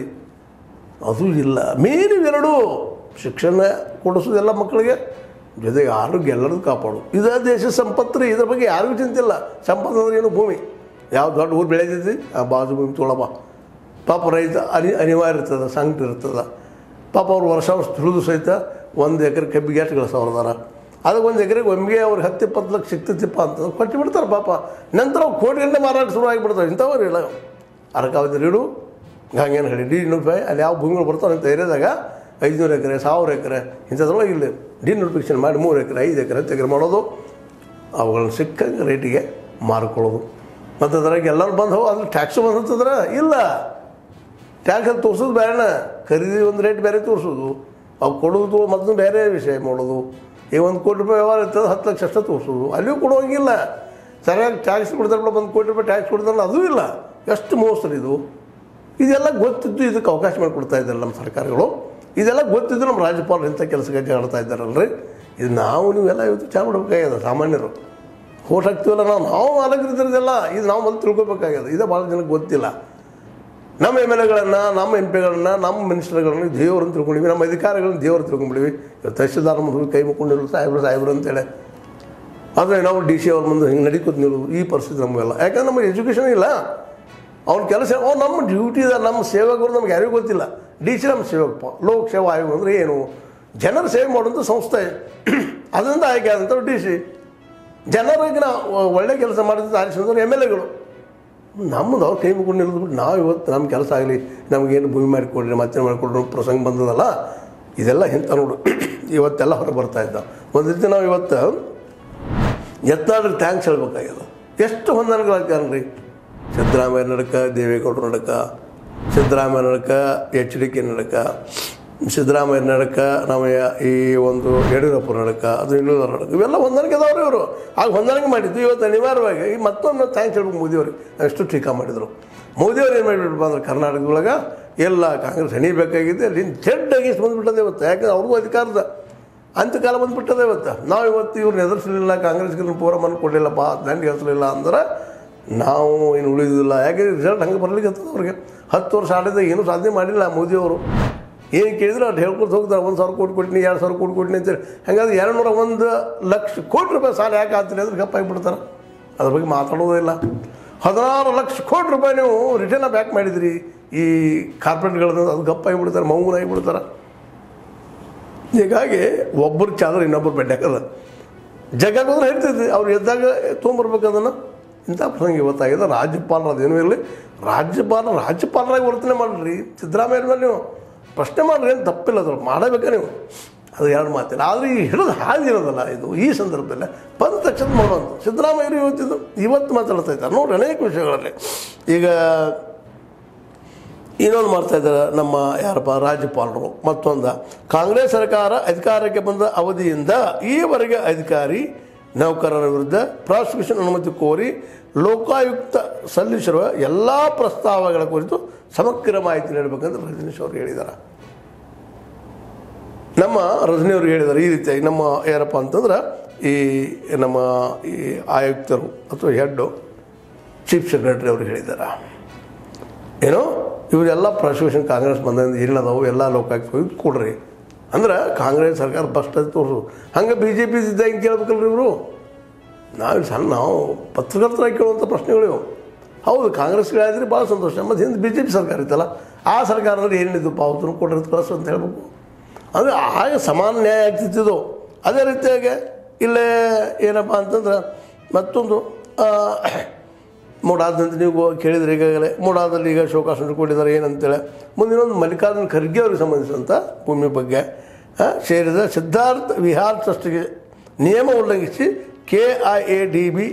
ಅದು ಇಲ್ಲ. ಮೇನ್ ಇವೆರಡು, ಶಿಕ್ಷಣ ಕೊಡಿಸೋದೆಲ್ಲ ಮಕ್ಕಳಿಗೆ, ಜೊತೆಗೆ ಆರೋಗ್ಯ ಎಲ್ಲರದ್ದು ಕಾಪಾಡು. ಇದೇ ದೇಶ ಸಂಪತ್ತು ರೀ, ಇದ್ರ ಬಗ್ಗೆ ಯಾರಿಗೂ ಚಿಂತಿಲ್ಲ. ಸಂಪತ್ತು ಅಂದ್ರೆ ಏನು? ಭೂಮಿ ಯಾವ ದೊಡ್ಡ ಊರು ಬೆಳೆದೈತಿ ಆ ಬಾಜು ಭೂಮಿ ತೊಗೊಳಪ್ಪ. ಪಾಪ ರೈತ ಅನಿ ಅನಿವಾರ್ಯ ಇರ್ತದೆ, ಸಂಕಟ ಇರ್ತದೆ. ಪಾಪ ಅವ್ರು ವರ್ಷ ವರ್ಷ ತುಳಿದು ಸಹಿತ ಒಂದು ಎಕರೆ ಕಬ್ಬಿಗೆ ಎಷ್ಟು ಗಳಿಸೋರ್ದಾರ, ಅದಕ್ಕೆ ಒಂದು ಎಕರೆಗೆ ಒಮ್ಮೆಗೆ ಅವ್ರಿಗೆ ಹತ್ತು ಇಪ್ಪತ್ತು ಲಕ್ಷ ಸಿಗ್ತೈತಿಪ್ಪ ಅಂತ ಕೊಟ್ಟು ಬಿಡ್ತಾರೆ ಪಾಪ. ನಂತರ ಅವ್ರು ಕೋಟಿಗಂಟೆ ಮಾರಾಟ ಶುರು ಆಗಿಬಿಡ್ತಾರೆ. ಇಂಥವ್ರು ಇಲ್ಲ ಅರಕಾವತಿ ರೀಡು ಹಂಗೇನು ಹೇಳಿ ಡಿ ನೋಟಿಫೈ ಅಲ್ಲಿ ಯಾವ ಭೂಮಿಗಳು ಬರ್ತಾವೆ ಅಂತ ಏರಿಯಾದಾಗ ಐದುನೂರು ಎಕರೆ ಸಾವಿರ ಎಕರೆ ಇಂಥದ್ರೊಳಗೆ ಇಲ್ಲಿ ಡಿ ನೋಟಿಫಿಕೇಷನ್ ಮಾಡಿ ಮೂರು ಎಕರೆ ಐದು ಎಕರೆ ಹತ್ತು ಎಕರೆ ಮಾಡೋದು, ಅವುಗಳನ್ನ ಸಿಕ್ಕಂಗೆ ರೇಟಿಗೆ ಮಾರ್ಕೊಳ್ಳೋದು. ಮತ್ತು ಅದ್ರಾಗ ಎಲ್ಲರೂ ಬಂದು ಹೋಗಿ ಅದ್ರ ಟ್ಯಾಕ್ಸು ಬಂದಿರ್ತದ್ರೆ ಇಲ್ಲ, ಟ್ಯಾಕ್ಸ್ ಅದು ತೋರಿಸೋದು ಬೇರೆನ, ಖರೀದಿ ಒಂದು ರೇಟ್ ಬೇರೆ ತೋರಿಸೋದು, ಅವು ಕೊಡೋದು ಮೊದಲು ಬೇರೆ ವಿಷಯ ಮಾಡೋದು. ಈಗ ಒಂದು ಕೋಟಿ ರೂಪಾಯಿ ವ್ಯವಹಾರ ಇರ್ತದೆ, ಹತ್ತು ಲಕ್ಷ ಅಷ್ಟೇ ತೋರಿಸೋದು, ಅಲ್ಲಿಯೂ ಕೊಡುವಂಗಿಲ್ಲ. ಸರಿಯಾಗಿ ಟ್ಯಾಕ್ಸ್ ಕೊಡ್ತಾರಲ್ಲ, ಒಂದು ಕೋಟಿ ರೂಪಾಯಿ ಟ್ಯಾಕ್ಸ್ ಕೊಡ್ತಾರಲ್ಲ ಅದೂ ಇಲ್ಲ. ಎಷ್ಟು ಮೋಸ ಇದು. ಇದೆಲ್ಲ ಗೊತ್ತಿದ್ದು ಇದಕ್ಕೆ ಅವಕಾಶ ಮಾಡಿಕೊಡ್ತಾ ಇದ್ದಾರೆ ನಮ್ಮ ಸರ್ಕಾರಗಳು. ಇದೆಲ್ಲ ಗೊತ್ತಿದ್ದು ನಮ್ಮ ರಾಜ್ಯಪಾಲರು ಇಂಥ ಕೆಲಸಕ್ಕೆ ಆಡ್ತಾ ಇದ್ದಾರಲ್ರಿ. ಇದು ನಾವು ನೀವೆಲ್ಲ ಇವತ್ತು ಚಾಲು ಮಾಡಬೇಕಾಗ್ಯದ. ಸಾಮಾನ್ಯರು ಓಟ್ ಹಾಕ್ತೀವಲ್ಲ ನಾವು, ನಾವು ಅಲಂಕರಿಸಿರೋದೆಲ್ಲ ಇದು ನಾವು ಮೊದಲು ತಿಳ್ಕೊಬೇಕಾಗ್ಯದ. ಇದೇ ಭಾಳ ಜನಕ್ಕೆ ಗೊತ್ತಿಲ್ಲ. ನಮ್ಮ ಎಮ್ ಎಲ್ ಎಗಳನ್ನು, ನಮ್ಮ ಎಂ ಪಿಗಳನ್ನು, ನಮ್ಮ ಮಿನಿಸ್ಟರ್ಗಳನ್ನು ದೇವ್ರನ್ನ ತಿಳ್ಕೊಂಡಿವಿ, ನಮ್ಮ ಅಧಿಕಾರಿಗಳನ್ನ ದೇವ್ರು ತಿಳ್ಕೊಂಡ್ಬಿಡಿವಿ. ಇವತ್ತು ತಹಶೀಲ್ದಾರ್ ಮುಂದೆ ಕೈ ಮುಕ್ಕೊಂಡಿರೋದು ಸಾಹೇಬ್ರು ಸಾಹೇಬ್ರು ಅಂತೇಳಿ, ಆದರೆ ನಾವು ಡಿ ಸಿ ಅವ್ರ ಮುಂದೆ ಹಿಂಗೆ ನಡೀಕೋದು ನಿಲ್ಲೋದು ಈ ಪರಿಸ್ಥಿತಿ ನಮಗೆಲ್ಲ. ಯಾಕಂದ್ರೆ ನಮಗೆ ಎಜುಕೇಷನ್ ಇಲ್ಲ. ಅವ್ನ ಕೆಲಸ ಅವ್ನು ನಮ್ಮ ಡ್ಯೂಟಿ ಇದೆ, ನಮ್ಮ ಸೇವಕರು ನಮ್ಗೆ ಯಾರಿಗೂ ಗೊತ್ತಿಲ್ಲ. ಡಿ ಸಿ ನಮ್ಮ ಸೇವಕಪ್ಪ. ಲೋಕ ಸೇವಾ ಆಯೋಗ ಅಂದರೆ ಏನು? ಜನರ ಸೇವೆ ಮಾಡುವಂಥ ಸಂಸ್ಥೆ, ಅದರಿಂದ ಆಯ್ಕೆ ಆದಂಥವ್ರು ಡಿ ಸಿ. ಜನರಿಗೆ ನಾವು ಒಳ್ಳೆ ಕೆಲಸ ಮಾಡಿದಂಥ ಆರಿಸಿದ್ರು ಎಮ್ ಎಲ್ ಎಗಳು. ನಮ್ಮದು ಅವ್ರು ಕೈ ಮುಗ್ಕೊಂಡು ನಿಲ್ಲಿದ್ಬಿಟ್ಟು ನಾವು ಇವತ್ತು ನಮ್ಮ ಕೆಲಸ ಆಗಲಿ, ನಮಗೇನು ಭೂಮಿ ಮಾಡಿಕೊಡ್ರಿ ಮತ್ತೆ ಮಾಡಿಕೊಡ್ರಿ ಪ್ರಸಂಗ ಬಂದದಲ್ಲ, ಇದೆಲ್ಲ ಇಂಥ ನೋಡು ಇವತ್ತೆಲ್ಲ ಹೊರಗೆ ಬರ್ತಾ ಇದ್ದ. ಒಂದು ರೀತಿ ನಾವು ಇವತ್ತು ಎತ್ತಾಡ್ರಿ ಥ್ಯಾಂಕ್ಸ್ ಹೇಳ್ಬೇಕಾಗ್ಯದ. ಎಷ್ಟು ಹೊಂದಾಣಿಕೆಗಳಾಗ್ತಾರನ್ರಿ. ಸಿದ್ದರಾಮಯ್ಯ ನಡಕ, ದೇವೇಗೌಡರ ನಡಕ, ಸಿದ್ದರಾಮಯ್ಯ ನಡಕ, ಎಚ್ ಡಿ ಕೆ ನಡಕ, ಸಿದ್ದರಾಮಯ್ಯ ನಡಕ, ನಮ್ಮ ಈ ಒಂದು ಯಡಿಯೂರಪ್ಪ ನಡಕ, ಅದು ಇನ್ನೂರ ನಡಕ, ಇವೆಲ್ಲ ಹೊಂದಾಣಿಕೆ ಅದಾವ್ರಿ ಇವರು. ಆಗ ಹೊಂದಾಣಿಕೆ ಮಾಡಿದ್ದು ಇವತ್ತು ಅನಿವಾರ್ಯವಾಗಿ ಈ ಮತ್ತೊಂದು ಥ್ಯಾಂಕ್ಸ್ ಹೇಳ್ಬೇಕು ಮೋದಿಯವ್ರಿಗೆ. ಎಷ್ಟು ಟೀಕಾ ಮಾಡಿದರು. ಮೋದಿಯವ್ರು ಏನು ಮಾಡಿಬಿಟ್ಟು ಅಂದ್ರೆ ಕರ್ನಾಟಕದೊಳಗೆ ಎಲ್ಲ ಕಾಂಗ್ರೆಸ್ ಹಣಿಬೇಕಾಗಿದೆ, ಅಲ್ಲಿ ಜಡ್ಡಾಗಿ ಬಂದುಬಿಟ್ಟದೆ ಇವತ್ತು. ಯಾಕಂದ್ರೆ ಅವ್ರಿಗೂ ಅಧಿಕಾರದ ಅಂತ್ಯಕಾಲ ಬಂದುಬಿಟ್ಟದೆ ಇವತ್ತು. ನಾವು ಇವತ್ತು ಇವ್ರನ್ನ ಎದುರಿಸಲಿಲ್ಲ, ಕಾಂಗ್ರೆಸ್ಗೆ ಪೋರಮನ್ನು ಕೊಡಲಿಲ್ಲಪ್ಪ, ದಂಡಿಗೆ ಹಚ್ಚಲಿಲ್ಲ ಅಂದ್ರೆ ನಾವು ಏನು ಉಳಿದಿಲ್ಲ. ಯಾಕೆಂದರೆ ರಿಸಲ್ಟ್ ಹಂಗೆ ಬರ್ಲಿಕ್ಕೆ ಹತ್ತದ ಅವ್ರಿಗೆ. ಹತ್ತು ವರ್ಷ ಆಡಿದ ಏನೂ ಸಾಧನೆ ಮಾಡಿಲ್ಲ ಮೋದಿಯವರು. ಏನು ಕೇಳಿದ್ರೆ ಅದು ಹೇಳ್ಕೊತ ಹೋಗ್ತಾರೆ, ಒಂದು ಸಾವಿರ ಕೋಟಿ ಕೊಟ್ಟಿನಿ, ಎರಡು ಸಾವಿರ ಕೋಟಿ ಕೊಟ್ಟಿನಿ ಅಂತೇಳಿ. ಹಾಗಾದ್ರೆ ಎರಡು ನೂರ ಒಂದು ಲಕ್ಷ ಕೋಟಿ ರೂಪಾಯಿ ಸಾಲ ಯಾಕೆ ಆಗ್ತಿಲ್ಲ ಅಂದ್ರೆ ಗಪ್ಪಾಗಿಬಿಡ್ತಾರೆ. ಅದ್ರ ಬಗ್ಗೆ ಮಾತಾಡೋದೇ ಇಲ್ಲ. ಹದಿನಾರು ಲಕ್ಷ ಕೋಟಿ ರೂಪಾಯಿ ನೀವು ರಿಟರ್ನ್ ಬ್ಯಾಕ್ ಮಾಡಿದ್ರಿ ಈ ಕಾರ್ಪೊರೇಟ್ಗಳನ್ನ, ಅದು ಗಪ್ಪಾಗಿಬಿಡ್ತಾರೆ, ಮೌನ ಆಗಿಬಿಡ್ತಾರೆ. ಹೀಗಾಗಿ ಒಬ್ಬರು ಚಾದ್ರೆ ಇನ್ನೊಬ್ಬರು ಬೆಡ್ಡಾಕದ ಜಗ್ಗಾಗ ಹೋದ್ರೆ ಹೇಳ್ತಿದ್ವಿ, ಅವ್ರು ಎದ್ದಾಗ ತೊಗೊಂಬರ್ಬೇಕು ಅದನ್ನು. ಇಂಥ ಪ್ರಸಂಗ ಇವತ್ತಾಗಿದೆ. ರಾಜ್ಯಪಾಲರು ಅದೇನೂ ಇರಲಿ, ರಾಜ್ಯಪಾಲ ರಾಜ್ಯಪಾಲರಾಗಿ ವರ್ತನೆ ಮಾಡಿರಿ. ಸಿದ್ದರಾಮಯ್ಯ ಮೇಲೆ ನೀವು ಪ್ರಶ್ನೆ ಮಾಡಿರಿ, ಏನು ತಪ್ಪಿಲ್ಲ, ಅದ್ರ ಮಾಡಬೇಕಾ ನೀವು, ಅದು ಎರಡು ಮಾತಿಲ್ಲ. ಆದರೆ ಈ ಹಿಡಿದು ಹಾದಿರೋದಲ್ಲ ಇದು. ಈ ಸಂದರ್ಭದಲ್ಲಿ ಬಂದ ತಕ್ಷಣ ಮಾಡೋದು ಸಿದ್ದರಾಮಯ್ಯರು ಇವತ್ತಿದ್ದು ಇವತ್ತು ಮಾತಾಡ್ತಾ ಇದ್ದಾರೆ ನೋಡಿ ಅನೇಕ ವಿಷಯಗಳಲ್ಲಿ. ಈಗ ಇನ್ನೊಂದು ಮಾಡ್ತಾಯಿದ್ದಾರೆ ನಮ್ಮ ಯಾರಪ್ಪ ರಾಜ್ಯಪಾಲರು. ಮತ್ತೊಂದು, ಕಾಂಗ್ರೆಸ್ ಸರ್ಕಾರ ಅಧಿಕಾರಕ್ಕೆ ಬಂದ ಅವಧಿಯಿಂದ ಈವರೆಗೆ ಅಧಿಕಾರಿ ನೌಕರರ ವಿರುದ್ಧ ಪ್ರಾಸಿಕ್ಯೂಷನ್ ಅನುಮತಿ ಕೋರಿ ಲೋಕಾಯುಕ್ತ ಸಲ್ಲಿಸಿರುವ ಎಲ್ಲ ಪ್ರಸ್ತಾವಗಳ ಕುರಿತು ಸಮಗ್ರ ಮಾಹಿತಿ ನೀಡಬೇಕಂತ ರಜನೀಶ್ ಅವರು ಹೇಳಿದ್ದಾರೆ. ನಮ್ಮ ರಜನಿಯವರು ಹೇಳಿದ್ದಾರೆ ಈ ರೀತಿಯಾಗಿ. ನಮ್ಮ ಯಾರಪ್ಪ ಅಂತಂದ್ರೆ ಈ ನಮ್ಮ ಈ ಆಯುಕ್ತರು ಅಥವಾ ಹೆಡ್ಡು ಚೀಫ್ ಸೆಕ್ರೆಟರಿ ಅವರು ಹೇಳಿದ್ದಾರೆ. ಏನೋ ಇವರೆಲ್ಲ ಪ್ರಾಸಿಕ್ಯೂಷನ್ ಕಾಂಗ್ರೆಸ್ ಬಂದಿಂದ ಏನಿಲ್ಲದವು ಎಲ್ಲ ಲೋಕಾಯುಕ್ತ ಕೊಡ್ರಿ ಅಂದ್ರೆ ಕಾಂಗ್ರೆಸ್ ಸರ್ಕಾರ ಫಸ್ಟ್ ಅದು ತೋರಿಸು. ಹಂಗೆ ಬಿ ಜೆ ಪಿ ಇದ್ದಾಗ ಹಿಂಗೆ ಕೇಳ್ಬೇಕಲ್ರಿ ಇವರು. ನಾವು ಸಣ್ಣ ನಾವು ಪತ್ರಕರ್ತರಾಗಿ ಕೇಳುವಂಥ ಪ್ರಶ್ನೆಗಳಿವು. ಹೌದು, ಕಾಂಗ್ರೆಸ್ಗಳಾದ್ರೆ ಭಾಳ ಸಂತೋಷ. ಮತ್ತು ಹಿಂದೆ ಬಿ ಜೆ ಪಿ ಸರ್ಕಾರ ಇತ್ತಲ್ಲ, ಆ ಸರ್ಕಾರದಲ್ಲಿ ಏನಿದ್ದು ಪಾವತನ ಕೊಟ್ಟಿರೋದು ಕಳಿಸು ಅಂತ ಹೇಳ್ಬೇಕು. ಅಂದರೆ ಆಗ ಸಮಾನ ನ್ಯಾಯ ಆಗ್ತಿದ್ದು. ಅದೇ ರೀತಿಯಾಗಿ ಇಲ್ಲೇ ಏನಪ್ಪ ಅಂತಂದ್ರೆ ಮತ್ತೊಂದು ಮೂಡಾದಂತ ನೀವು ಕೇಳಿದರೆ ಈಗಾಗಲೇ ಮೂಡಾದಲ್ಲಿ ಈಗ ಶೋಕಾಸ್ ಕೊಟ್ಟಿದ್ದಾರೆ ಏನಂತೇಳಿ ಮುಂದಿನೊಂದು ಮಲ್ಲಿಕಾರ್ಜುನ ಖರ್ಗೆ ಅವರಿಗೆ ಸಂಬಂಧಿಸಿದಂಥ ಭೂಮಿ ಬಗ್ಗೆ ಸೇರಿದ ಸಿದ್ಧಾರ್ಥ ವಿಹಾರ್ ಟ್ರಸ್ಟ್ಗೆ ನಿಯಮ ಉಲ್ಲಂಘಿಸಿ K I A D B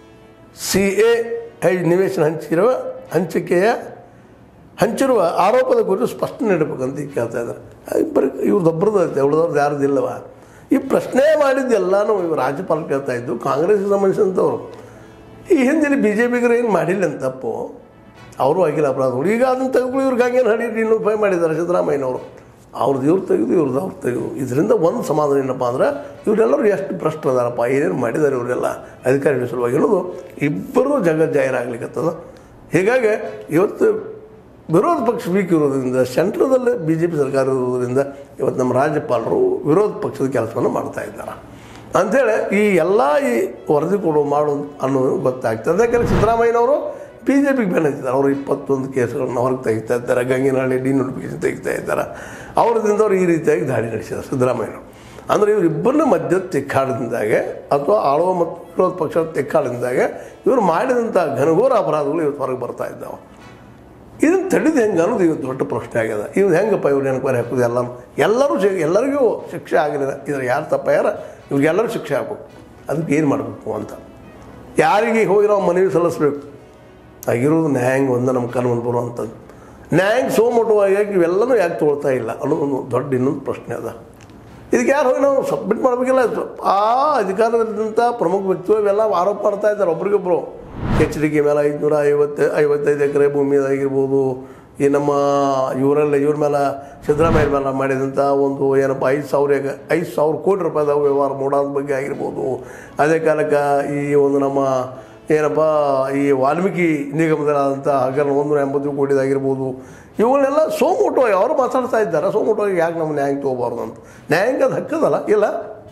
C A I ನಿವೇಶನ ಹಂಚಿರುವ ಹಂಚಿಕೆಯ ಹಂಚಿರುವ ಆರೋಪದ ಕುರಿತು ಸ್ಪಷ್ಟನೆ ನೀಡಬೇಕಂತ ಕೇಳ್ತಾ ಇದ್ದಾರೆ. ಇಬ್ಬರು ಇವ್ರದ್ದೊಬ್ಬರದ್ದು ಐತೆ, ಉಳಿದವ್ರದ್ದು ಯಾರ್ದಿಲ್ಲವ. ಈ ಪ್ರಶ್ನೆ ಮಾಡಿದ್ದೆಲ್ಲನೂ ಇವರು ರಾಜ್ಯಪಾಲ ಕೇಳ್ತಾ ಇದ್ದು ಕಾಂಗ್ರೆಸ್ಗೆ ಸಂಬಂಧಿಸಿದಂಥವ್ರು. ಈ ಹಿಂದಿನ ಬಿ ಜೆ ಪಿಗರು ಏನು ಮಾಡಿಲ್ಲ ಅಂತ ತಪ್ಪು, ಅವರು ಆಗಿಲ್ಲ ಅಪರಾಧಗಳು. ಈಗ ಅದನ್ನು ತೆಗೆದುಕೊಳ್ಳಿ ಇವ್ರಿಗೆ ಹಂಗೇನು ಹಡಿಟ್ಟು ಇನ್ನೂರು ರೂಪಾಯಿ ಮಾಡಿದ್ದಾರೆ ಸಿದ್ದರಾಮಯ್ಯನವರು. ಅವ್ರದ್ದು ಇವ್ರು ತೆಗೆದು ಇವ್ರದ್ದು ಅವ್ರು ತೆಗೆದು. ಇದರಿಂದ ಒಂದು ಸಮಾಧಾನ ಏನಪ್ಪ ಅಂದ್ರೆ ಇವರೆಲ್ಲರೂ ಎಷ್ಟು ಭ್ರಷ್ಟ ಅದಾರಪ್ಪ, ಏನೇನು ಮಾಡಿದ್ದಾರೆ ಇವರೆಲ್ಲ ಅಧಿಕಾರಿಗಳ ಸಲುವಾಗಿ ಅನ್ನೋದು ಇಬ್ಬರೂ ಜಗಜ್ಜಾಹೀರಾಗಲಿಕ್ಕತ್ತದ. ಹೀಗಾಗಿ ಇವತ್ತು ವಿರೋಧ ಪಕ್ಷ ವೀಕ್ ಇರೋದ್ರಿಂದ, ಸೆಂಟ್ರದಲ್ಲಿ ಬಿ ಜೆ ಪಿ ಸರ್ಕಾರ ಇರೋದ್ರಿಂದ ಇವತ್ತು ನಮ್ಮ ರಾಜ್ಯಪಾಲರು ವಿರೋಧ ಪಕ್ಷದ ಕೆಲಸವನ್ನು ಮಾಡ್ತಾ ಇದ್ದಾರೆ ಅಂಥೇಳಿ ಈ ಎಲ್ಲ ಈ ವರದಿ ಕೊಡು ಮಾಡೋದು ಅನ್ನೋದು ಗೊತ್ತಾಗ್ತದೆ. ಯಾಕಂದರೆ ಸಿದ್ದರಾಮಯ್ಯನವರು ಬಿ ಜೆ ಪಿಗೆ ಬೆನ್ನತ್ತಿದ್ದಾರೆ. ಅವರು ಇಪ್ಪತ್ತೊಂದು ಕೇಸ್ಗಳನ್ನು ಹೊರಗೆ ತೆಗಿತಾ ಇದ್ದಾರೆ, ಗಂಗಿನಹಳ್ಳಿ ಡಿ ನೋಟಿಫಿಕೇಶನ್ ತೆಗಿತಾ ಇದ್ದಾರೆ. ಅವರದಿಂದ ಅವರು ಈ ರೀತಿಯಾಗಿ ದಾಳಿ ನಡೆಸಿದ್ದಾರೆ ಸಿದ್ದರಾಮಯ್ಯನವರು. ಅಂದರೆ ಇವರಿಬ್ಬರನ್ನ ಮಧ್ಯ ತಿಕ್ಕಾಡದಿಂದಾಗೆ ಅಥವಾ ಆಳುವ ಮತ್ತು ವಿರೋಧ ಪಕ್ಷದ ತಿಕ್ಕಾಡದಿಂದಾಗೆ ಇವರು ಮಾಡಿದಂಥ ಘನಘೋರ ಅಪರಾಧಗಳು ಇವತ್ತು ಹೊರಗೆ ಬರ್ತಾ ಇದ್ದಾವೆ. ಇದನ್ನು ತಡೆದು ಹೆಂಗೆ ಅನ್ನೋದು ಇವತ್ತು ದೊಡ್ಡ ಪ್ರಶ್ನೆ ಆಗ್ಯದ. ಇವ್ರು ಹೆಂಗಪ್ಪ ಇವ್ರು ನೆನಪು ಹಾಕೋದು ಎಲ್ಲರೂ ಎಲ್ಲರೂ ಸಿ ಎಲ್ಲರಿಗೂ ಶಿಕ್ಷೆ ಆಗಲಿಲ್ಲ. ಇದ್ರ ಯಾರು ತಪ್ಪಾರ ಇವ್ರಿಗೆಲ್ಲರೂ ಶಿಕ್ಷೆ ಆಗ್ಬೇಕು. ಅದಕ್ಕೆ ಏನು ಮಾಡಬೇಕು ಅಂತ ಯಾರಿಗೆ ಹೋಗಿ ನಾವು ಮನವಿ ಸಲ್ಲಿಸ್ಬೇಕು. ಆಗಿರೋದು ನ್ಯಾಯಾಂಗ ಒಂದು ನಮ್ಮ ಕಣ್ಮಂದು ಬರುವಂಥದ್ದು. ನ್ಯಾಯಾಂಗ ಸೋಮೋಟವಾಗಿ ಇವೆಲ್ಲನೂ ಯಾಕೆ ತೊಗೊಳ್ತಾ ಇಲ್ಲ ಅನ್ನೋದೊಂದು ದೊಡ್ಡ ಇನ್ನೊಂದು ಪ್ರಶ್ನೆ ಅದ. ಇದಕ್ಕೆ ಯಾರು ಹೋಗಿ ನಾವು ಸಬ್ಮಿಟ್ ಮಾಡಬೇಕಿಲ್ಲ. ಆ ಅಧಿಕಾರದಂಥ ಪ್ರಮುಖ ವ್ಯಕ್ತಿಗಳು ಇವೆಲ್ಲ ಆರೋಪ ಮಾಡ್ತಾ ಇದ್ದಾರೆ ಒಬ್ರಿಗೊಬ್ಬರು. ಎಚ್ ಡಿ ಕೆ ಮೇಲೆ ಐದುನೂರ ಐವತ್ತು ಐವತ್ತೈದು ಎಕರೆ ಭೂಮಿಯಾಗಿರ್ಬೋದು, ಈ ನಮ್ಮ ಇವರೆಲ್ಲ ಇವ್ರ ಮೇಲೆ ಸಿದ್ದರಾಮಯ್ಯ ಮೇಲೆ ಮಾಡಿದಂಥ ಒಂದು ಏನಪ್ಪ ಐದು ಸಾವಿರ ಐದು ಸಾವಿರ ಕೋಟಿ ರೂಪಾಯಿದ ವ್ಯವಹಾರ ಮೂಡೋದ ಬಗ್ಗೆ ಆಗಿರ್ಬೋದು. ಅದೇ ಕಾಲಕ್ಕೆ ಈ ಒಂದು ನಮ್ಮ ಏನಪ್ಪ ಈ ವಾಲ್ಮೀಕಿ ನಿಗಮದಲ್ಲಾದಂಥ ಹಗರಣ ಒಂದು ಎಂಬತ್ತು ಕೋಟಿದಾಗಿರ್ಬೋದು. ಇವುಗಳನ್ನೆಲ್ಲ ಸೋಮೋಟವಾಗಿ ಅವರು ಮಾತಾಡ್ತಾ ಇದ್ದಾರೆ. ಸೋಮೋಟವಾಗಿ ಯಾಕೆ ನಮ್ಮ ನ್ಯಾಯಾಂಗ ತೊಗೋಬಾರ್ದು ಅಂತ. ನ್ಯಾಯಾಂಗ ಅದು ಹಕ್ಕದಲ್ಲ ಇಲ್ಲ.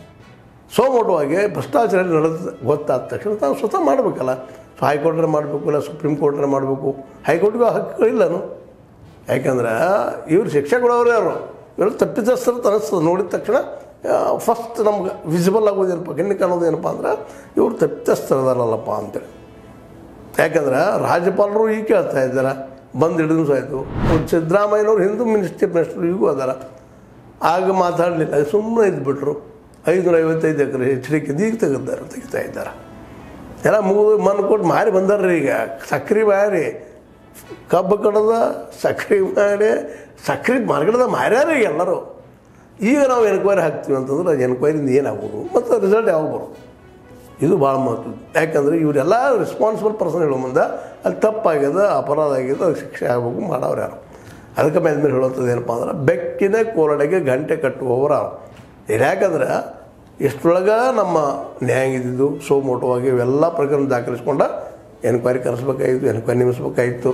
ಸೋಮೋಟವಾಗಿ ಭ್ರಷ್ಟಾಚಾರ ನಡೆದ ಗೊತ್ತಾದ ತಕ್ಷಣ ತಾವು ಸ್ವತಃ ಮಾಡಬೇಕಲ್ಲ. ಸೊ ಹೈಕೋರ್ಟ್ರೆ ಮಾಡಬೇಕು, ಇಲ್ಲ ಸುಪ್ರೀಂ ಕೋರ್ಟ್ರೆ ಮಾಡಬೇಕು. ಹೈಕೋರ್ಟ್ಗೂ ಹಕ್ಕುಗಳಿಲ್ಲನು. ಯಾಕೆಂದ್ರೆ ಇವರು ಶಿಕ್ಷೆ ಕೊಡೋರು ಯಾರು, ಇವರು ತಪ್ಪಿತಸ್ಥರು ತನಿಸ್ತದೆ. ನೋಡಿದ ತಕ್ಷಣ ಫಸ್ಟ್ ನಮ್ಗೆ ವಿಸಿಬಲ್ ಆಗೋದೇನಪ್ಪ, ಕಣ್ಣಿಗೆ ಕಾಣೋದೇನಪ್ಪ ಅಂದ್ರೆ ಇವರು ತಪ್ಪಿತಸ್ಥರದಾರಲ್ಲಪ್ಪ ಅಂತೇಳಿ. ಯಾಕಂದ್ರೆ ರಾಜ್ಯಪಾಲರು ಈಗ ಕೇಳ್ತಾ ಇದ್ದಾರೆ, ಬಂದು ಹಿಡಿದು ಆಯಿತು. ಸಿದ್ದರಾಮಯ್ಯನವ್ರು ಹಿಂದೂ ಮಿನಿಸ್ಟ್ರಿ ಮಿನಿಸ್ಟ್ರು ಈಗೂ ಅದಾರ. ಆಗ ಮಾತಾಡಲಿಲ್ಲ, ಸುಮ್ಮನೆ ಇದ್ದುಬಿಟ್ರು. ಐದುನೂರ ಐವತ್ತೈದು ಎಕರೆ ಎಚ್ಚರಿಕೆ ಈಗ ತೆಗೆದಾರೆ ತೆಗಿತಾ ಇದ್ದಾರೆ. ಎಲ್ಲ ಮುಗಿದು ಮಣ್ಣು ಕೊಟ್ಟು ಮಾರಿ ಬಂದಾರ್ರಿ. ಈಗ ಸಕ್ರೆ ಮಾರಿ ಕಬ್ಬು ಕಡದ ಸಕ್ರೆ ಮಾಡಿ ಸಕ್ರೆ ಮಾರ್ಕೆಟ್ದಾಗ ಮಾರ್ಯಾರ ಎಲ್ಲರೂ. ಈಗ ನಾವು ಎನ್ಕ್ವೈರಿ ಹಾಕ್ತೀವಿ ಅಂತಂದ್ರೆ ಅದು ಎನ್ಕ್ವೈರಿಂದ ಏನಾಗ್ಬೋದು ಮತ್ತು ರಿಸಲ್ಟ್ ಯಾವಾಗ ಬರೋದು, ಇದು ಭಾಳ ಮಹತ್ವದ್ದು. ಯಾಕಂದರೆ ಇವರೆಲ್ಲ ರೆಸ್ಪಾನ್ಸಿಬಲ್ ಪರ್ಸನ್ ಹೇಳೋ ಮುಂದೆ ಅಲ್ಲಿ ತಪ್ಪಾಗ್ಯದ, ಅಪರಾಧ ಆಗ್ಯದ, ಅದಕ್ಕೆ ಶಿಕ್ಷೆ ಆಗಬೇಕು ಮಾಡೋರು ಯಾರು. ಅದಕ್ಕೆ ಮೇಲೆ ಮೇಲೆ ಹೇಳುವಂಥದ್ದು ಏನಪ್ಪ ಅಂದ್ರೆ ಬೆಕ್ಕಿನ ಕೋರಡೆಗೆ ಗಂಟೆ ಕಟ್ಟುವವರು ಇದು. ಯಾಕಂದ್ರೆ ಎಷ್ಟರೊಳಗೆ ನಮ್ಮ ನ್ಯಾಯಾಂಗ ಇದ್ದಿದ್ದು ಸೋಮೋಟವಾಗಿ ಇವೆಲ್ಲ ಪ್ರಕರಣ ದಾಖಲಿಸ್ಕೊಂಡ ಎನ್ಕ್ವೈರಿ ಕರೆಸ್ಬೇಕಾಗಿತ್ತು, ಎನ್ಕ್ವೈರಿ ನೇಮಿಸ್ಬೇಕಾಗಿತ್ತು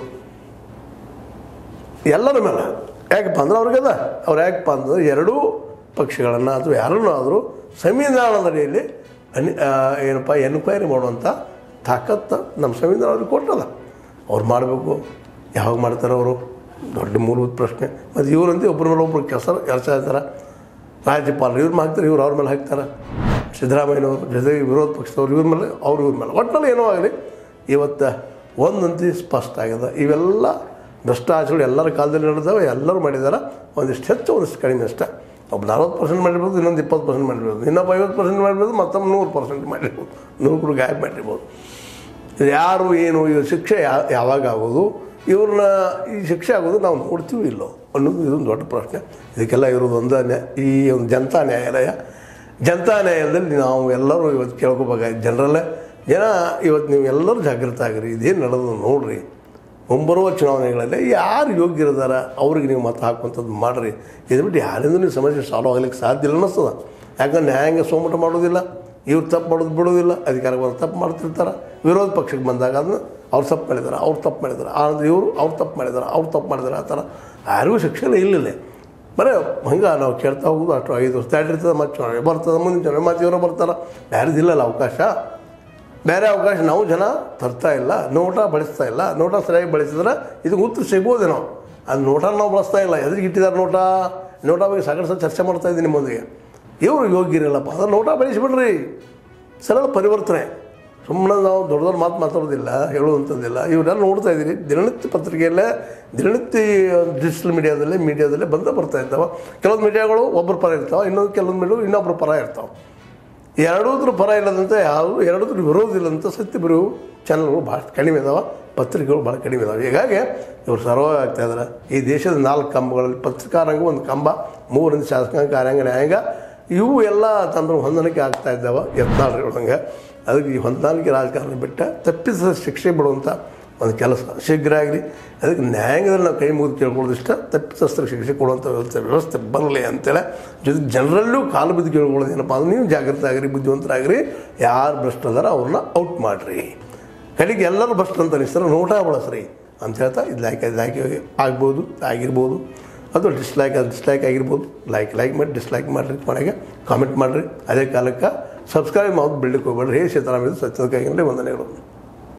ಎಲ್ಲರ ಮೇಲೆ. ಯಾಕಪ್ಪ ಅಂದ್ರೆ ಅವ್ರಿಗದ ಅವ್ರು ಯಾಕಪ್ಪ ಅಂತಂದ್ರೆ ಎರಡೂ ಪಕ್ಷಗಳನ್ನು ಅಥವಾ ಯಾರನ್ನೂ ಆದರೂ ಸಂವಿಧಾನದ ಅಡಿಯಲ್ಲಿ ಅನಿ ಏನಪ್ಪ ಎನ್ಕ್ವೈರಿ ಮಾಡುವಂಥ ತಾಕತ್ತು ನಮ್ಮ ಸಂವಿಧಾನ ಅವ್ರಿಗೆ ಕೊಟ್ಟದ. ಅವ್ರು ಮಾಡಬೇಕು. ಯಾವಾಗ ಮಾಡ್ತಾರೆ ಅವರು, ದೊಡ್ಡ ಮೂಲಭೂತ ಪ್ರಶ್ನೆ. ಮತ್ತು ಇವರಂತೆ ಒಬ್ಬರ ಮೇಲೆ ಒಬ್ಬರು ಕೆಲಸ ಕೆಲಸ ಹೇಳ್ತಾರೆ. ರಾಜ್ಯಪಾಲರು ಇವ್ರ ಮೇಲೆ ಹಾಕ್ತಾರೆ, ಇವ್ರು ಅವ್ರ ಮೇಲೆ ಹಾಕ್ತಾರೆ. ಸಿದ್ದರಾಮಯ್ಯನವರು ಜೊತೆಗೆ ವಿರೋಧ ಪಕ್ಷದವ್ರು ಇವ್ರ ಮೇಲೆ ಅವ್ರು ಇವ್ರ ಮೇಲೆ ಒಟ್ಟಿನಲ್ಲಿ ಏನೋ ಆಗಲಿ ಇವತ್ತು ಒಂದಂತಿ ಸ್ಪಷ್ಟ ಆಗ್ಯದ. ಇವೆಲ್ಲ ಭ್ರಷ್ಟಾಚಾರಗಳು ಎಲ್ಲರ ಕಾಲದಲ್ಲಿ ನಡೆದಾವೆ, ಎಲ್ಲರೂ ಮಾಡಿದ್ದಾರೆ. ಒಂದಿಷ್ಟು ಹೆಚ್ಚು ಒಂದಿಷ್ಟು ಕಡಿಮೆ ಅಷ್ಟೇ. ಒಬ್ಬ ನಲ್ವತ್ತು ಪರ್ಸೆಂಟ್ ಮಾಡಿರ್ಬೋದು, ಇನ್ನೊಂದು ಇಪ್ಪತ್ತು ಪರ್ಸೆಂಟ್ ಮಾಡಿರ್ಬೋದು, ಇನ್ನೊಬ್ಬ ಐವತ್ತು ಪರ್ಸೆಂಟ್ ಮಾಡಿರ್ಬೋದು, ಮತ್ತೊಮ್ಮೆ ನೂರು ಪರ್ಸೆಂಟ್ ಮಾಡಿರ್ಬೋದು, ನೂರು ಕೂಡ ಗಾಯಬ್ ಮಾಡಿರ್ಬೋದು. ಇದು ಯಾರು ಏನು ಇವ್ರ ಶಿಕ್ಷೆ ಯಾವ ಯಾವಾಗ ಆಗೋದು, ಇವ್ರನ್ನ ಈ ಶಿಕ್ಷೆ ಆಗೋದು ನಾವು ನೋಡ್ತೀವಿ ಇಲ್ಲೋ ಅನ್ನೋದು ಇದೊಂದು ದೊಡ್ಡ ಪ್ರಶ್ನೆ. ಇದಕ್ಕೆಲ್ಲ ಇರೋದು ಒಂದು ನ್ಯಾಯ, ಈ ಒಂದು ಜನತಾ ನ್ಯಾಯಾಲಯ. ಜನತಾ ನ್ಯಾಯಾಲಯದಲ್ಲಿ ನಾವು ಎಲ್ಲರೂ ಇವತ್ತು ಕೇಳ್ಕೊಬೇಕಾಯ್ತು. ಜನರಲ್ಲೇ ಜನ ಇವತ್ತು ನೀವು ಎಲ್ಲರೂ ಜಾಗೃತ ಆಗಿರಿ, ಇದೇನು ನಡೆದು ನೋಡಿರಿ. ಮುಂಬರುವ ಚುನಾವಣೆಗಳಲ್ಲಿ ಯಾರು ಯೋಗ್ಯರಿದಾರ ಅವ್ರಿಗೆ ನೀವು ಮತ ಹಾಕುವಂಥದ್ದು ಮಾಡಿರಿ. ಇದು ಬಿಟ್ಟು ಯಾರಿಂದ ನೀವು ಸಮಸ್ಯೆ ಸಾಲ್ವ್ ಆಗಲಿಕ್ಕೆ ಸಾಧ್ಯ ಇಲ್ಲ ಅನ್ನಿಸ್ತದೆ. ಯಾಕಂದ್ರೆ ನ್ಯಾಯಾಂಗ ಸೋಮಟ ಮಾಡೋದಿಲ್ಲ, ಇವ್ರು ತಪ್ಪು ಮಾಡೋದು ಬಿಡೋದಿಲ್ಲ. ಅಧಿಕಾರಿಗಳು ತಪ್ಪು ಮಾಡ್ತಿರ್ತಾರೆ. ವಿರೋಧ ಪಕ್ಷಕ್ಕೆ ಬಂದಾಗ ಅದನ್ನು ಅವ್ರು ತಪ್ಪು ಮಾಡಿದ್ದಾರೆ, ಅವ್ರು ತಪ್ಪು ಮಾಡಿದ್ದಾರೆ, ಆದರೆ ಇವರು ಅವ್ರು ತಪ್ಪು ಮಾಡಿದ್ದಾರೆ, ಅವ್ರು ತಪ್ಪು ಮಾಡಿದ್ದಾರೆ. ಆ ಥರ ಯಾರಿಗೂ ಶಿಕ್ಷಣ ಇಲ್ಲಿಲ್ಲ. ಬರೀ ಹಂಗೆ ನಾವು ಕೇಳ್ತಾ ಹೋಗೋದು. ಅಷ್ಟು ಐದು ವರ್ಷ ದಾಟಿರ್ತದೆ, ಮತ್ತೆ ಚುನಾವಣೆ ಬರ್ತದೆ, ಮುಂದಿನ ಚುನಾವಣೆ ಮತ್ತೆ ಇವರು ಬರ್ತಾರೆ. ಯಾರಿದಿಲ್ಲಲ್ಲ ಅವಕಾಶ, ಬೇರೆ ಅವಕಾಶ ನಾವು ಜನ ತರ್ತಾ ಇಲ್ಲ. ನೋಟ ಬಳಸ್ತಾ ಇಲ್ಲ. ನೋಟ ಸರಿಯಾಗಿ ಬಳಸಿದ್ರೆ ಇದಕ್ಕೆ ಉತ್ತರ ಸಿಗ್ಬೋದೇನೋ. ಅದು ನೋಟ ನಾವು ಬಳಸ್ತಾ ಇಲ್ಲ. ಎದುರಿಗೆ ಇಟ್ಟಿದ್ದಾರೆ ನೋಟ, ನೋಟಾ ಬಗ್ಗೆ ಸಾಕಷ್ಟು ಸಲ ಚರ್ಚೆ ಮಾಡ್ತಾ ಇದ್ದೀನಿ ನಿಮ್ಮೊಂದಿಗೆ. ಇವರು ಯೋಗ್ಯರಿಲ್ಲಪ್ಪ ಅಂದ್ರೆ ನೋಟಾ ಬೆಳೆಸಿಬಿಡ್ರಿ, ಸರಳ ಪರಿವರ್ತನೆ. ಸುಮ್ಮನೆ ನಾವು ದೊಡ್ಡ ದೊಡ್ಡ ಮಾತು ಮಾತಾಡೋದಿಲ್ಲ, ಹೇಳುವಂಥದ್ದಿಲ್ಲ. ಇವರೆಲ್ಲ ನೋಡ್ತಾ ಇದ್ದೀರಿ, ದಿನನಿತ್ಯ ಪತ್ರಿಕೆಯಲ್ಲೇ, ದಿನನಿತ್ಯ ಡಿಜಿಟಲ್ ಮೀಡಿಯಾದಲ್ಲೇ ಮೀಡಿಯಾದಲ್ಲೇ ಬಂದೇ ಬರ್ತಾ ಇದ್ದಾವೆ. ಕೆಲವೊಂದು ಮೀಡಿಯಾಗಳು ಒಬ್ಬರ ಪರ ಇರ್ತಾವೆ, ಇನ್ನೊಂದು ಕೆಲವೊಂದು ಮೀಡಿಯಾ ಇನ್ನೊಬ್ಬರ ಪರ ಇರ್ತಾವೆ. ಎರಡೂದ್ರ ಪರ ಇಲ್ಲದಂತೆ ಯಾವುದು ಎರಡೂದ್ರ ವಿರೋಧ ಇಲ್ಲದಂಥ ಸತ್ಯ ಬರೆಯುವ ಚಾನಲ್ಗಳು ಭಾಳ ಕಡಿಮೆ ಇದ್ದಾವೆ, ಪತ್ರಿಕೆಗಳು ಭಾಳ ಕಡಿಮೆ ಇದ್ದಾವೆ. ಹೀಗಾಗಿ ಇವರು ಸರ್ವೇ ಆಗ್ತಾ ಇದ್ದಾರೆ. ಈ ದೇಶದ ನಾಲ್ಕು ಕಂಬಗಳಲ್ಲಿ ಪತ್ರಿಕಾರಂಗ ಒಂದು ಕಂಬ, ಮೂರರಿಂದ ಶಾಸಕಾಂಗ, ಕಾರ್ಯಾಂಗ, ನ್ಯಾಯಾಂಗ, ಇವು ಎಲ್ಲ ತಂತ್ರ ಹೊಂದಾಣಿಕೆ ಆಗ್ತಾ ಇದ್ದಾವೆ ಯತ್ನಾಳ್ರಿ ಒಳಗೆ. ಅದಕ್ಕೆ ಈ ಹೊಂದಾಣಿಕೆ ರಾಜಕಾರಣ ಬಿಟ್ಟ ತಪ್ಪಿಸಿದ ಶಿಕ್ಷೆ ಬಿಡುವಂಥ ಒಂದು ಕೆಲಸ ಶೀಘ್ರ ಆಗಲಿ. ಅದಕ್ಕೆ ನ್ಯಾಯಾಂಗದಲ್ಲಿ ನಾವು ಕೈ ಮುಗಿದು ಕೇಳ್ಕೊಳ್ಳೋದಿಷ್ಟ, ತಪ್ಪಿತಸ್ಥರ ಶಿಕ್ಷೆ ಕೊಡುವಂಥ ವ್ಯವಸ್ಥೆ ವ್ಯವಸ್ಥೆ ಬರಲಿ ಅಂತೇಳಿ. ಜೊತೆಗೆ ಜನರಲ್ಲೂ ಕಾಲು ಬಿದ್ದು ಕೇಳ್ಕೊಳ್ಳೋದು ಏನಪ್ಪ ಅಂದ್ರೆ ನೀವು ಜಾಗೃತಿ ಆಗಿರಿ, ಬುದ್ಧಿವಂತರಾಗಿರಿ, ಯಾರು ಭ್ರಷ್ಟ ಅದಾರ ಅವ್ರನ್ನ ಔಟ್ ಮಾಡಿರಿ. ಕಡೆಗೆ ಎಲ್ಲರೂ ಭ್ರಷ್ಟ ಅಂತ ಅನಿಸ್ತಾರೆ, ನೋಟಾ ಬಳಸ್ರಿ ಅಂತ ಹೇಳ್ತಾ ಇದು ಲೈಕ್ ಅದು ಲೈಕ್ ಆಗ್ಬೋದು, ಆಗಿರ್ಬೋದು, ಅದು ಡಿಸ್ಲೈಕ್ ಅದು ಡಿಸ್ಲೈಕ್ ಆಗಿರ್ಬೋದು. ಲೈಕ್ ಲೈಕ್ ಮಾಡಿ ಡಿಸ್ಲೈಕ್ ಮಾಡಿರಿ, ಕೊನೆಗೆ ಕಾಮೆಂಟ್ ಮಾಡಿರಿ. ಅದೇ ಕಾಲಕ್ಕೆ ಸಬ್ಸ್ಕ್ರೈಬ್ ಮಾಡೋದು ಬಿಡ್ಲಿಕ್ಕೆ ಹೋಗ್ಬೇಡ್ರಿ. ಹೇ ಸೀತಾರಾಮ್ ಇದು ಸತ್ಯದ ಕೈಗೊಂಡೆ ವಂದನೆಗಳು.